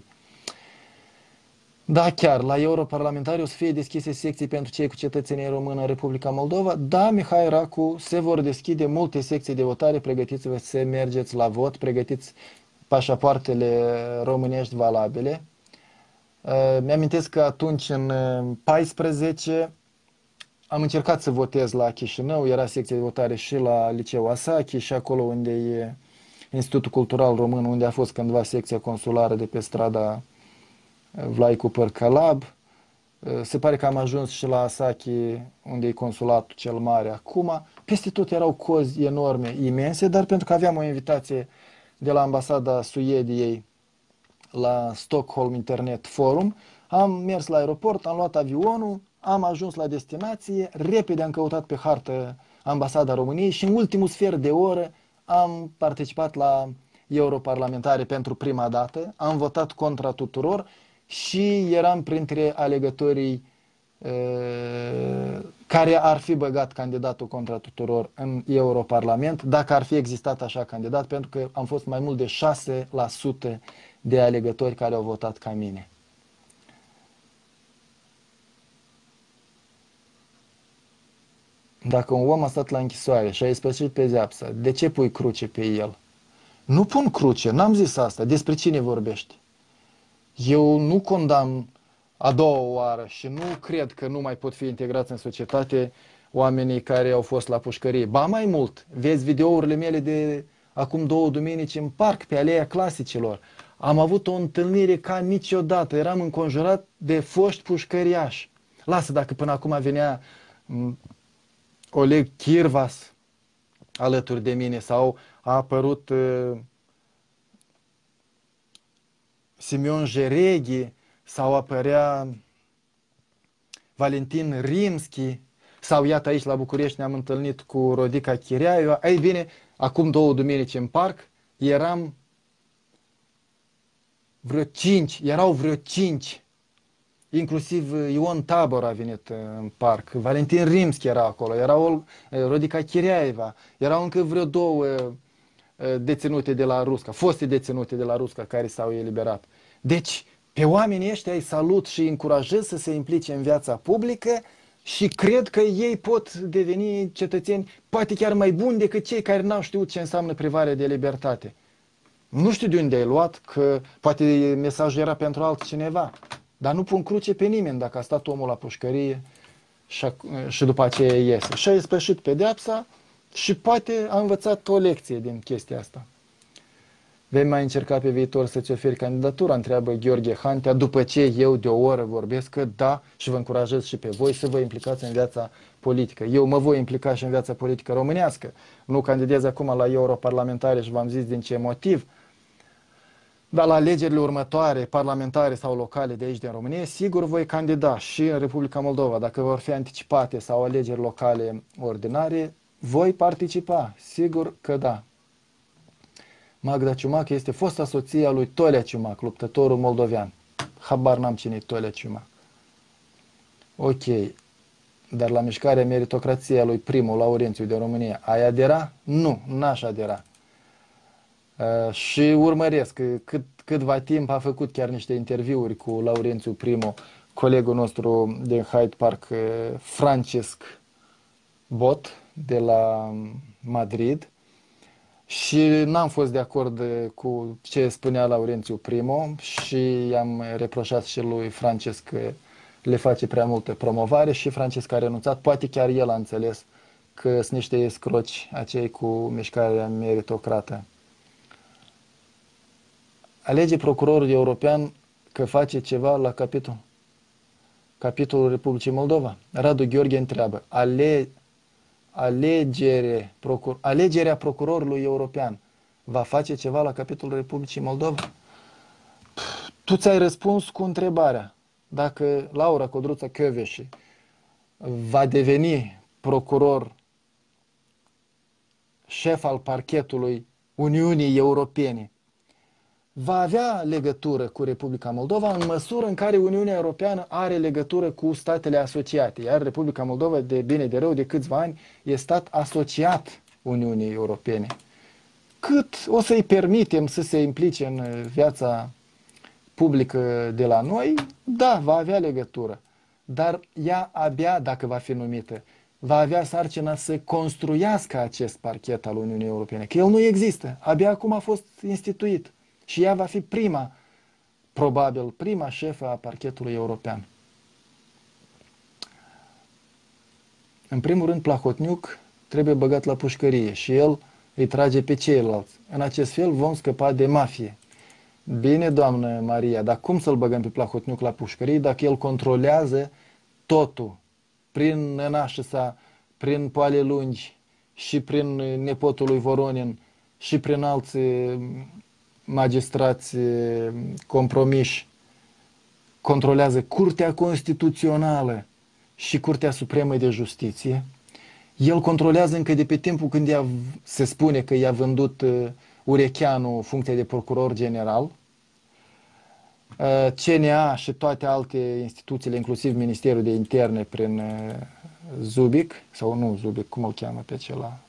Da, chiar, la europarlamentari o să fie deschise secții pentru cei cu cetățenie română în Republica Moldova. Da, Mihai Racu, se vor deschide multe secții de votare. Pregătiți-vă să mergeți la vot, pregătiți pașapoartele românești valabile. Mi-amintesc că atunci, în paisprezece, am încercat să votez la Chișinău, era secție de votare și la Liceul Asachi și acolo unde e Institutul Cultural Român, unde a fost cândva secția consulară de pe strada Vlaicu Părcălab. Se pare că am ajuns și la Asachi, unde e consulatul cel mare acum. Peste tot erau cozi enorme, imense, dar pentru că aveam o invitație de la ambasada Suediei la Stockholm Internet Forum, am mers la aeroport, am luat avionul, am ajuns la destinație, repede am căutat pe hartă ambasada României și în ultimul sfert de oră am participat la europarlamentare pentru prima dată, am votat contra tuturor și eram printre alegătorii uh, care ar fi băgat candidatul contra tuturor în Europarlament, dacă ar fi existat așa candidat, pentru că am fost mai mult de șase la sută de alegători care au votat ca mine. Dacă un om a stat la închisoare și a ispășit pedeapsa, de ce pui cruce pe el? Nu pun cruce, n-am zis asta. Despre cine vorbești? Eu nu condamn a doua oară și nu cred că nu mai pot fi integrați în societate oamenii care au fost la pușcărie. Ba mai mult, vezi videourile mele de acum două duminici în parc, pe Aleea Clasicilor. Am avut o întâlnire ca niciodată. Eram înconjurat de foști pușcăriași. Lasă dacă până acum venea Oleg Chirvas alături de mine sau a apărut uh, Simeon Jereghi sau apărea Valentin Rimski sau iată aici la București ne-am întâlnit cu Rodica Chireaiu. Ei bine, acum două duminici în parc eram vreo cinci, erau vreo cinci. Inclusiv Ion Tabor a venit în parc, Valentin Rimski era acolo, era Rodica Chireaieva, erau încă vreo două deținute de la Rusca, foste deținute de la Rusca care s-au eliberat. Deci, pe oamenii ăștia îi salut și îi încurajez să se implice în viața publică și cred că ei pot deveni cetățeni poate chiar mai buni decât cei care n-au știut ce înseamnă privarea de libertate. Nu știu de unde ai luat, că poate mesajul era pentru altcineva. Dar nu pun cruce pe nimeni dacă a stat omul la pușcărie și, a, și după aceea iese. Și a ispășit pedeapsa și poate a învățat o lecție din chestia asta. Vei mai încerca pe viitor să-ți oferi candidatura? Întreabă Gheorghe Hantea, după ce eu de o oră vorbesc că da și vă încurajez și pe voi să vă implicați în viața politică. Eu mă voi implica și în viața politică românească. Nu candidez acum la europarlamentare și v-am zis din ce motiv. Dar la alegerile următoare, parlamentare sau locale de aici din România, sigur voi candida și în Republica Moldova. Dacă vor fi anticipate sau alegeri locale ordinare, voi participa. Sigur că da. Magda Ciumac este fosta soție a lui Tolea Ciumac, luptătorul moldovean. Habar n-am cine e Tolea Ciumac. Ok. Dar la mișcarea meritocrației a lui primul Laurențiu de România, ai adera? Nu, n-aș adera. Uh, și urmăresc cât, câtva timp a făcut chiar niște interviuri cu Laurențiu Primo, colegul nostru din Hyde Park, uh, Francesc Bot de la Madrid, și n-am fost de acord cu ce spunea Laurențiu Primo și i-am reproșat și lui Francesc că le face prea multă promovare și Francesc a renunțat. Poate chiar el a înțeles că sunt niște escroci acei cu mișcarea meritocrată. Alege procurorul european că face ceva la capitol. Capitolul Republicii Moldova. Radu Gheorghe întreabă, ale, alegere, procur, alegerea procurorului european va face ceva la capitolul Republicii Moldova? Tu ți-ai răspuns cu întrebarea. Dacă Laura Codruța Kövesi va deveni procuror șef al parchetului Uniunii Europene, va avea legătură cu Republica Moldova în măsură în care Uniunea Europeană are legătură cu statele asociate. Iar Republica Moldova, de bine de rău, de câțiva ani, e stat asociat Uniunii Europene. Cât o să-i permitem să se implice în viața publică de la noi, da, va avea legătură. Dar ea abia, dacă va fi numită, va avea sarcina să construiască acest parchet al Uniunii Europene. Că el nu există. Abia acum a fost instituit. Și ea va fi prima, probabil, prima șefă a parchetului european. În primul rând, Plahotniuc trebuie băgat la pușcărie și el îi trage pe ceilalți. În acest fel vom scăpa de mafie. Bine, doamnă Maria, dar cum să-l băgăm pe Plahotniuc la pușcărie dacă el controlează totul? Prin nănașă sa, prin poale lungi și prin nepotul lui Voronin și prin alți magistrați compromiși, controlează Curtea Constituțională și Curtea Supremă de Justiție. El controlează încă de pe timpul când ea, se spune că i-a vândut Urecheanu funcția de procuror general. C N A și toate alte instituțiile, inclusiv Ministerul de Interne prin Zubic, sau nu Zubic, cum o cheamă pe acela?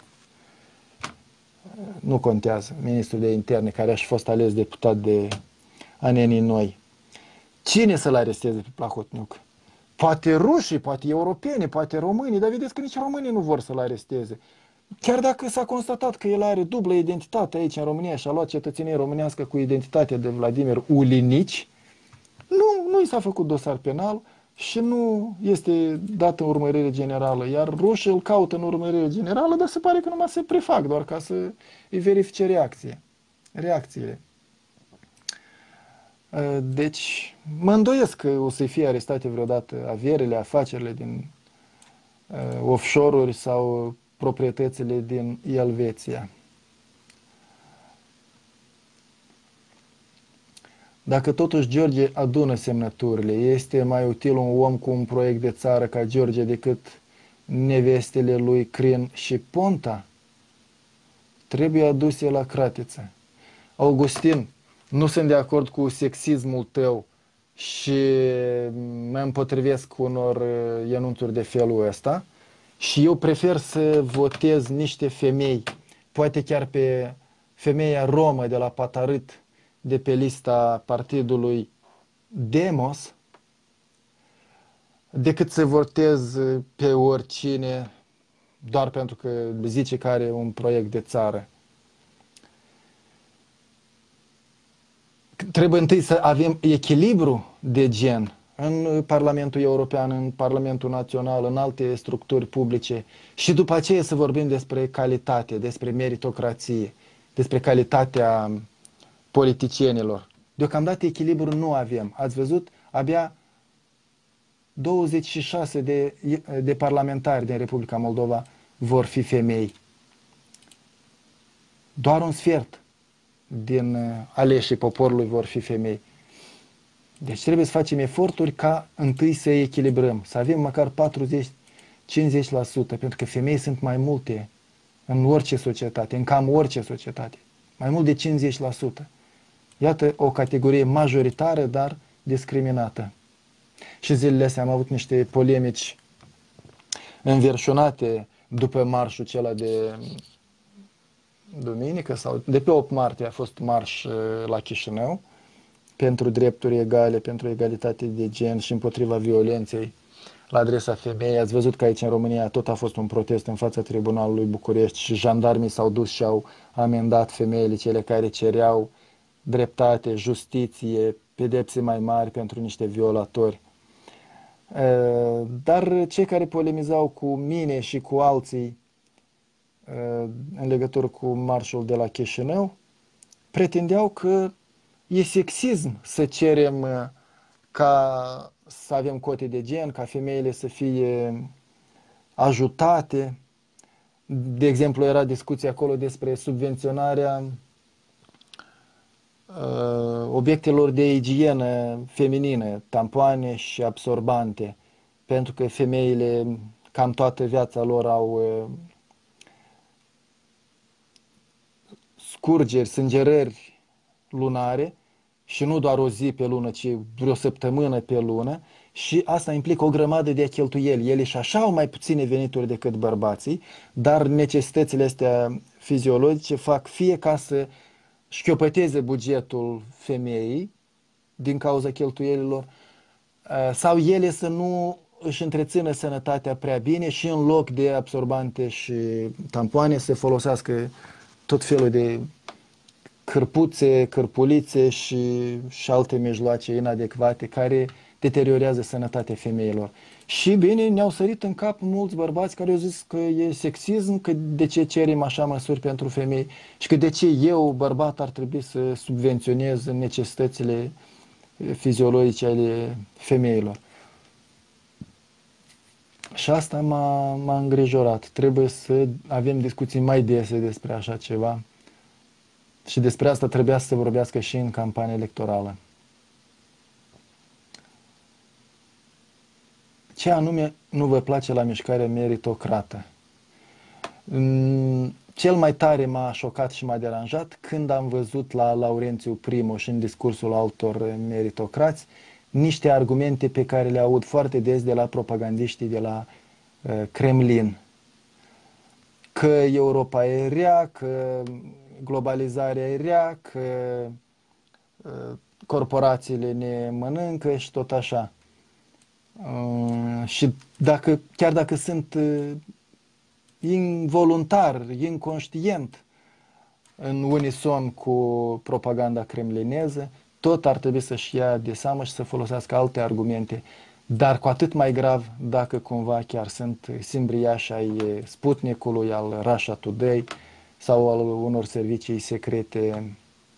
Nu contează, ministrul de interne, care a și fost ales deputat de anenii noi. Cine să-l aresteze pe Plahotniuc? Poate rușii, poate europeni, poate românii, dar vedeți că nici românii nu vor să-l aresteze. Chiar dacă s-a constatat că el are dublă identitate aici în România și a luat cetățenie românească cu identitatea de Vladimir Ulinici, nu, nu i s-a făcut dosar penal și nu este dată în urmărire generală. Iar rușii îl caută în urmărire generală, dar se pare că numai se prefac, doar ca să îi verifice reacție, reacțiile. Deci, mă îndoiesc că o să fie arestate vreodată avierele, afacerile din uh, offshore-uri sau proprietățile din Elveția. Dacă totuși George adună semnăturile, este mai util un om cu un proiect de țară ca George decât nevestele lui Crin și Ponta? Trebuie aduse la cratiță. Augustin, nu sunt de acord cu sexismul tău și mă împotrivesc unor enunțuri de felul ăsta și eu prefer să votez niște femei, poate chiar pe femeia romă de la Patarât, de pe lista partidului Demos, decât să votez pe oricine doar pentru că zice că are un proiect de țară. Trebuie întâi să avem echilibru de gen în Parlamentul European, în Parlamentul Național, în alte structuri publice și după aceea să vorbim despre calitate, despre meritocrație, despre calitatea politicienilor. Deocamdată echilibru nu avem. Ați văzut? Abia douăzeci și șase de, de parlamentari din Republica Moldova vor fi femei. Doar un sfert din aleșii poporului vor fi femei. Deci trebuie să facem eforturi ca întâi să echilibrăm, să avem măcar patruzeci-cincizeci la sută, pentru că femei sunt mai multe în orice societate, în cam orice societate. Mai mult de cincizeci la sută. Iată o categorie majoritară, dar discriminată. Și zilele astea am avut niște polemici înverșunate după marșul acela de duminică sau de pe opt martie a fost marș la Chișinău pentru drepturi egale, pentru egalitate de gen și împotriva violenței la adresa femeii. Ați văzut că aici în România tot a fost un protest în fața Tribunalului București și jandarmii s-au dus și au amendat femeile, cele care cereau dreptate, justiție, pedepse mai mari pentru niște violatori. Dar cei care polemizau cu mine și cu alții în legătură cu marșul de la Chișinău pretindeau că e sexism să cerem ca să avem cote de gen, ca femeile să fie ajutate. De exemplu, era discuție acolo despre subvenționarea uh, obiectelor de igienă feminină, tampoane și absorbante, pentru că femeile cam toată viața lor au uh, scurgeri, sângerări lunare și nu doar o zi pe lună, ci vreo săptămână pe lună și asta implică o grămadă de cheltuieli. Ele și așa au mai puține venituri decât bărbații, dar necesitățile astea fiziologice fac fie ca să șchiopăteze bugetul femeii din cauza cheltuielilor sau ele să nu își întrețină sănătatea prea bine și în loc de absorbante și tampoane să folosească tot felul de cârpuțe, cârpulițe și, și alte mijloace inadecvate care deteriorează sănătatea femeilor. Și bine, ne-au sărit în cap mulți bărbați care au zis că e sexism, că de ce cerem așa măsuri pentru femei și că de ce eu, bărbat, ar trebui să subvenționez necesitățile fiziologice ale femeilor. Și asta m-a, m-a îngrijorat. Trebuie să avem discuții mai dese despre așa ceva. Și despre asta trebuia să se vorbească și în campania electorală. Ce anume nu vă place la mișcarea meritocrată? Cel mai tare m-a șocat și m-a deranjat când am văzut la Laurențiu Primo și în discursul altor meritocrați niște argumente pe care le aud foarte des de la propagandiștii de la uh, Kremlin. Că Europa e rea, că globalizarea e rea, că uh, corporațiile ne mănâncă și tot așa. Uh, și dacă, chiar dacă sunt uh, involuntar, inconștient în unison cu propaganda kremlineză, tot ar trebui să-și ia de seamă și să folosească alte argumente, dar cu atât mai grav dacă cumva chiar sunt simbriași ai Sputnikului, al Russia Today sau al unor servicii secrete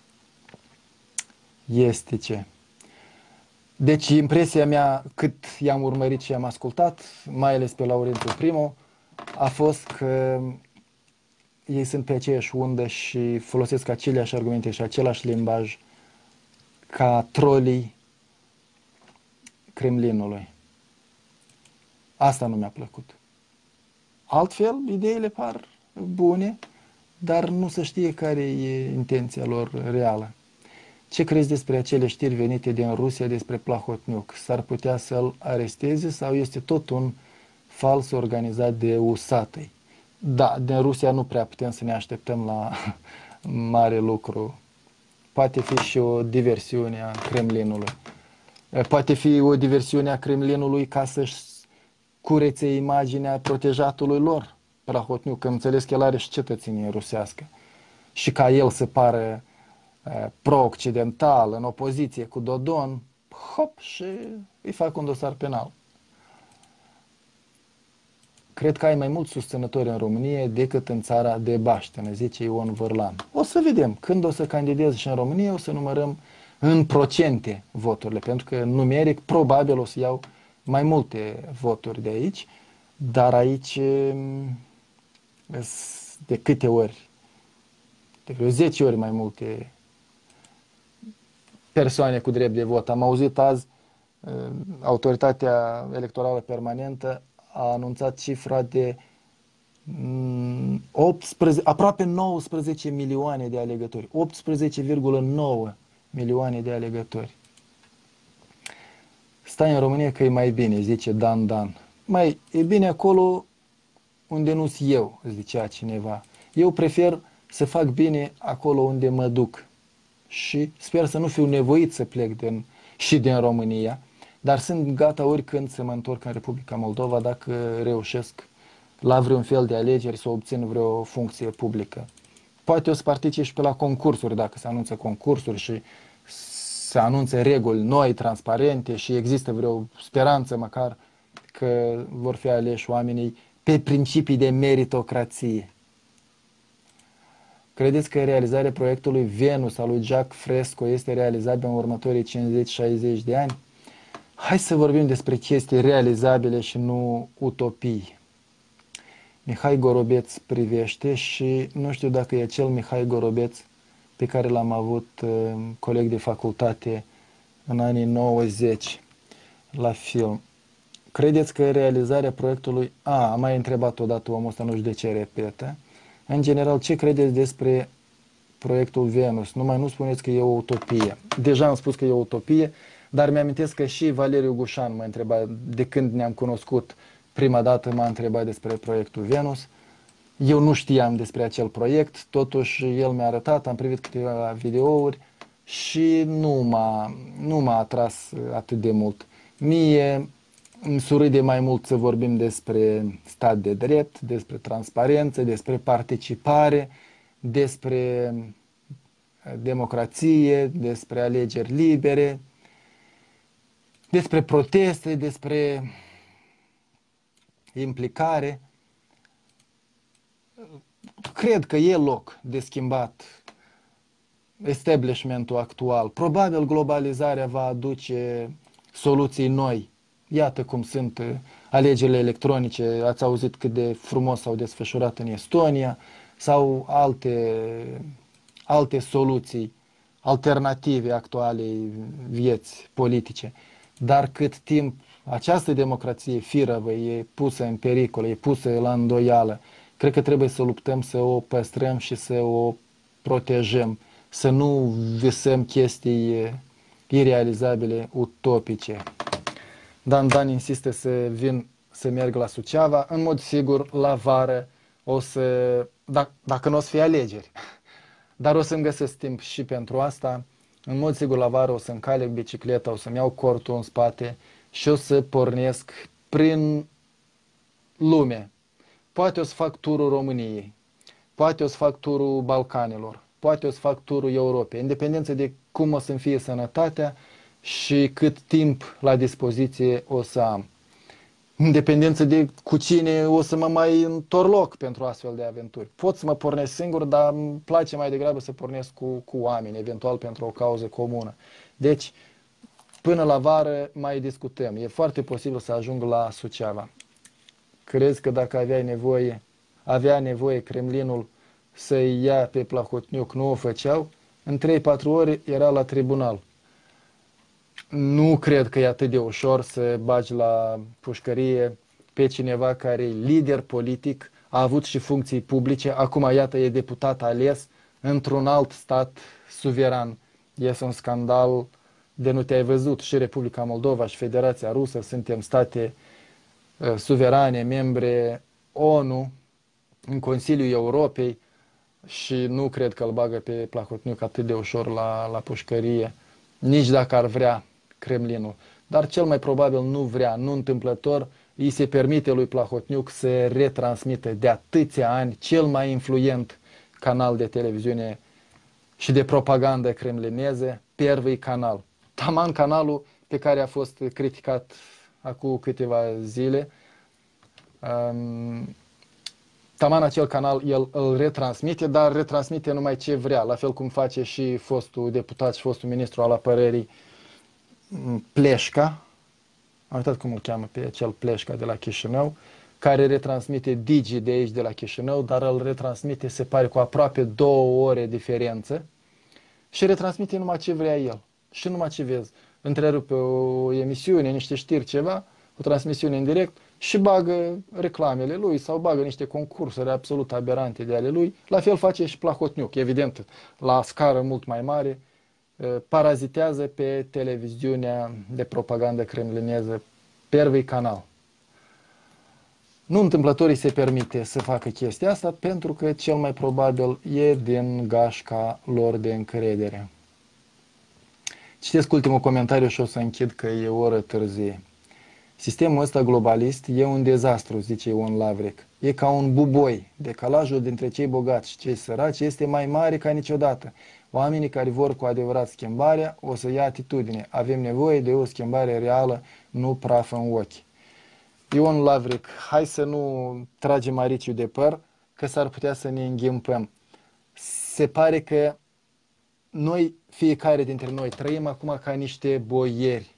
estice. Deci impresia mea, cât i-am urmărit și i-am ascultat, mai ales pe Laurențiu Primo, a fost că ei sunt pe aceeași undă și folosesc aceleași argumente și același limbaj ca trolii Kremlinului. Asta nu mi-a plăcut. Altfel, ideile par bune, dar nu se știe care e intenția lor reală. Ce crezi despre acele știri venite din Rusia despre Plahotniuc? S-ar putea să-l aresteze sau este tot un fals organizat de usatăi? Da, din Rusia nu prea putem să ne așteptăm la mare lucru. Poate fi și o diversiune a Kremlinului. Poate fi o diversiune a Kremlinului ca să-și curețe imaginea protejatului lor, Plahotniuc, că înțeles că el are și cetățenie rusească. Și ca el să pară pro-occidental, în opoziție cu Dodon, hop, și îi fac un dosar penal. Cred că ai mai mulți susținători în România decât în țara de baștenă, zice Ion Vârlan. O să vedem. Când o să candidez și în România, o să numărăm în procente voturile, pentru că numeric probabil o să iau mai multe voturi de aici, dar aici de câte ori, de vreo zece ori mai multe persoane cu drept de vot. Am auzit azi, Autoritatea Electorală Permanentă a anunțat cifra de optsprezece, aproape nouăsprezece milioane de alegători. optsprezece virgulă nouă milioane de alegători. Stai în România că e mai bine, zice Dan Dan. Mai e bine acolo unde nu-s eu, zicea cineva. Eu prefer să fac bine acolo unde mă duc. Și sper să nu fiu nevoit să plec din, și din România, dar sunt gata oricând să mă întorc în Republica Moldova dacă reușesc la vreun fel de alegeri să obțin vreo funcție publică. Poate o să particip și pe la concursuri, dacă se anunță concursuri și se anunță reguli noi, transparente și există vreo speranță măcar că vor fi aleși oamenii pe principii de meritocrație. Credeți că realizarea proiectului Venus al lui Jacques Fresco este realizabilă în următorii cincizeci șaizeci de ani? Hai să vorbim despre chestii realizabile și nu utopii. Mihai Gorobeț privește și nu știu dacă e acel Mihai Gorobeț pe care l-am avut uh, coleg de facultate în anii nouăzeci la film. Credeți că realizarea proiectului... A, am mai întrebat odată omul ăsta, nu știu de ce repetă. În general, ce credeți despre proiectul Venus? Numai nu spuneți că e o utopie. Deja am spus că e o utopie, dar mi-amintesc că și Valeriu Gușan mă întreba, de când ne-am cunoscut prima dată, m-a întrebat despre proiectul Venus. Eu nu știam despre acel proiect, totuși el mi-a arătat, am privit câteva videouri și nu m-a, nu m-a atras atât de mult. Mie îmi surâde mai mult să vorbim despre stat de drept, despre transparență, despre participare, despre democrație, despre alegeri libere, despre proteste, despre implicare. Cred că e loc de schimbat establishmentul actual. Probabil globalizarea va aduce soluții noi. Iată cum sunt alegerile electronice, ați auzit cât de frumos s-au desfășurat în Estonia, sau alte, alte soluții alternative actualei vieți politice. Dar cât timp această democrație firavă e pusă în pericol, e pusă la îndoială, cred că trebuie să luptăm să o păstrăm și să o protejăm, să nu visăm chestii irealizabile, utopice. Dan Dan insistă să vin să merg la Suceava. În mod sigur, la vară o să, dacă, dacă nu o să fie alegeri, dar o să-mi găsesc timp și pentru asta. În mod sigur, la vară o să încalec bicicleta, o să-mi iau cortul în spate și o să pornesc prin lume. Poate o să fac turul României, poate o să fac turul Balcanilor, poate o să fac turul Europei, în dependență de cum o să-mi fie sănătatea și cât timp la dispoziție o să am. În dependență de cu cine o să mă mai întorloc pentru astfel de aventuri. Pot să mă pornesc singur, dar îmi place mai degrabă să pornesc cu, cu oameni, eventual pentru o cauză comună. Deci, până la vară mai discutăm. E foarte posibil să ajung la Suceava. Crezi că dacă aveai nevoie, avea nevoie Kremlinul să-i ia pe Plahotniuc, nu o făceau? În trei patru ore era la tribunal. Nu cred că e atât de ușor să bagi la pușcărie pe cineva care e lider politic, a avut și funcții publice, acum iată e deputat ales într-un alt stat suveran. Este un scandal de nu te-ai văzut. Și Republica Moldova și Federația Rusă suntem state uh, suverane, membre ONU, în Consiliul Europei și nu cred că îl bagă pe Plahotniuc atât de ușor la, la pușcărie, nici dacă ar vrea Kremlinul. Dar cel mai probabil nu vrea, nu întâmplător, îi se permite lui Plahotniuc să retransmită de atâția ani cel mai influent canal de televiziune și de propagandă kremlineze, Первый canal. Taman canalul pe care a fost criticat acum câteva zile. Um, taman acel canal el îl retransmite, dar retransmite numai ce vrea, la fel cum face și fostul deputat și fostul ministru al apărării Pleșca, am uitat cum îl cheamă pe acel Pleșca de la Chișinău, care retransmite Digi de aici de la Chișinău, dar îl retransmite, se pare, cu aproape două ore diferență și retransmite numai ce vrea el. Și numai ce vezi. Întrerupe o emisiune, niște știri, ceva, o transmisiune în direct și bagă reclamele lui sau bagă niște concursuri absolut aberante de ale lui. La fel face și Plahotniuc, evident, la scară mult mai mare, parazitează pe televiziunea de propagandă kremlineză, Первый canal. Nu întâmplător îi se permite să facă chestia asta pentru că cel mai probabil e din gașca lor de încredere. Citesc ultimul comentariu și o să închid că e o oră târzie. Sistemul ăsta globalist e un dezastru, zice Ion Lavric. E ca un buboi. Decalajul dintre cei bogați și cei săraci este mai mare ca niciodată. Oamenii care vor cu adevărat schimbarea o să ia atitudine. Avem nevoie de o schimbare reală, nu praf în ochi. Ion Lavric, hai să nu tragem ariciul de păr, că s-ar putea să ne înghimpăm. Se pare că noi, fiecare dintre noi, trăim acum ca niște boieri.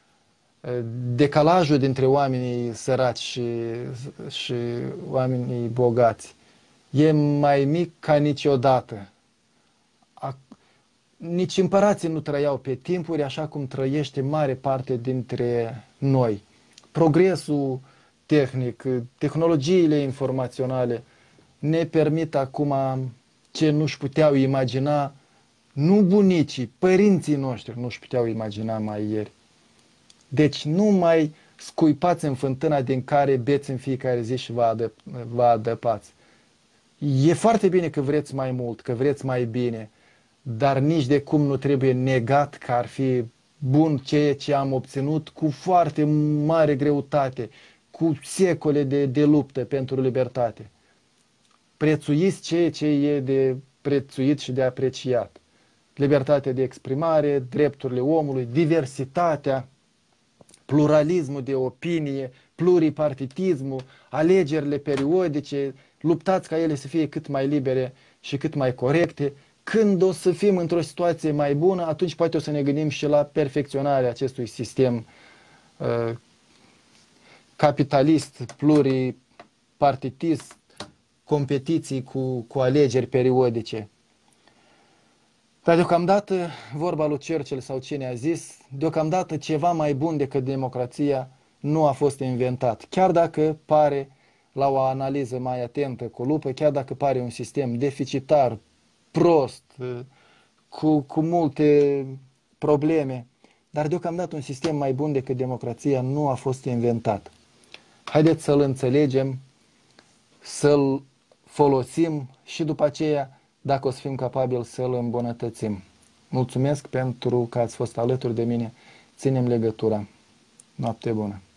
Decalajul dintre oamenii săraci și, și oamenii bogați e mai mic ca niciodată. A, nici împărații nu trăiau pe timpuri așa cum trăiește mare parte dintre noi. Progresul tehnic, tehnologiile informaționale ne permit acum ce nu-și puteau imagina, nu bunicii, părinții noștri nu-și puteau imagina mai ieri. Deci nu mai scuipați în fântâna din care beți în fiecare zi și vă, adă, vă adăpați. E foarte bine că vreți mai mult, că vreți mai bine, dar nici de cum nu trebuie negat că ar fi bun ceea ce am obținut cu foarte mare greutate, cu secole de, de luptă pentru libertate. Prețuiți ceea ce e de prețuit și de apreciat. Libertatea de exprimare, drepturile omului, diversitatea, pluralismul de opinie, pluripartitismul, alegerile periodice, luptați ca ele să fie cât mai libere și cât mai corecte. Când o să fim într-o situație mai bună, atunci poate o să ne gândim și la perfecționarea acestui sistem uh, capitalist, pluripartitist, competiții cu, cu alegeri periodice. Dar deocamdată, vorba lui Churchill sau cine a zis, deocamdată ceva mai bun decât democrația nu a fost inventat. Chiar dacă pare, la o analiză mai atentă cu lupă, chiar dacă pare un sistem deficitar, prost, cu, cu multe probleme, dar deocamdată un sistem mai bun decât democrația nu a fost inventat. Haideți să-l înțelegem, să-l folosim și după aceea, dacă o să fim capabili să-l îmbunătățim. Mulțumesc pentru că ați fost alături de mine. Ținem legătura. Noapte bună!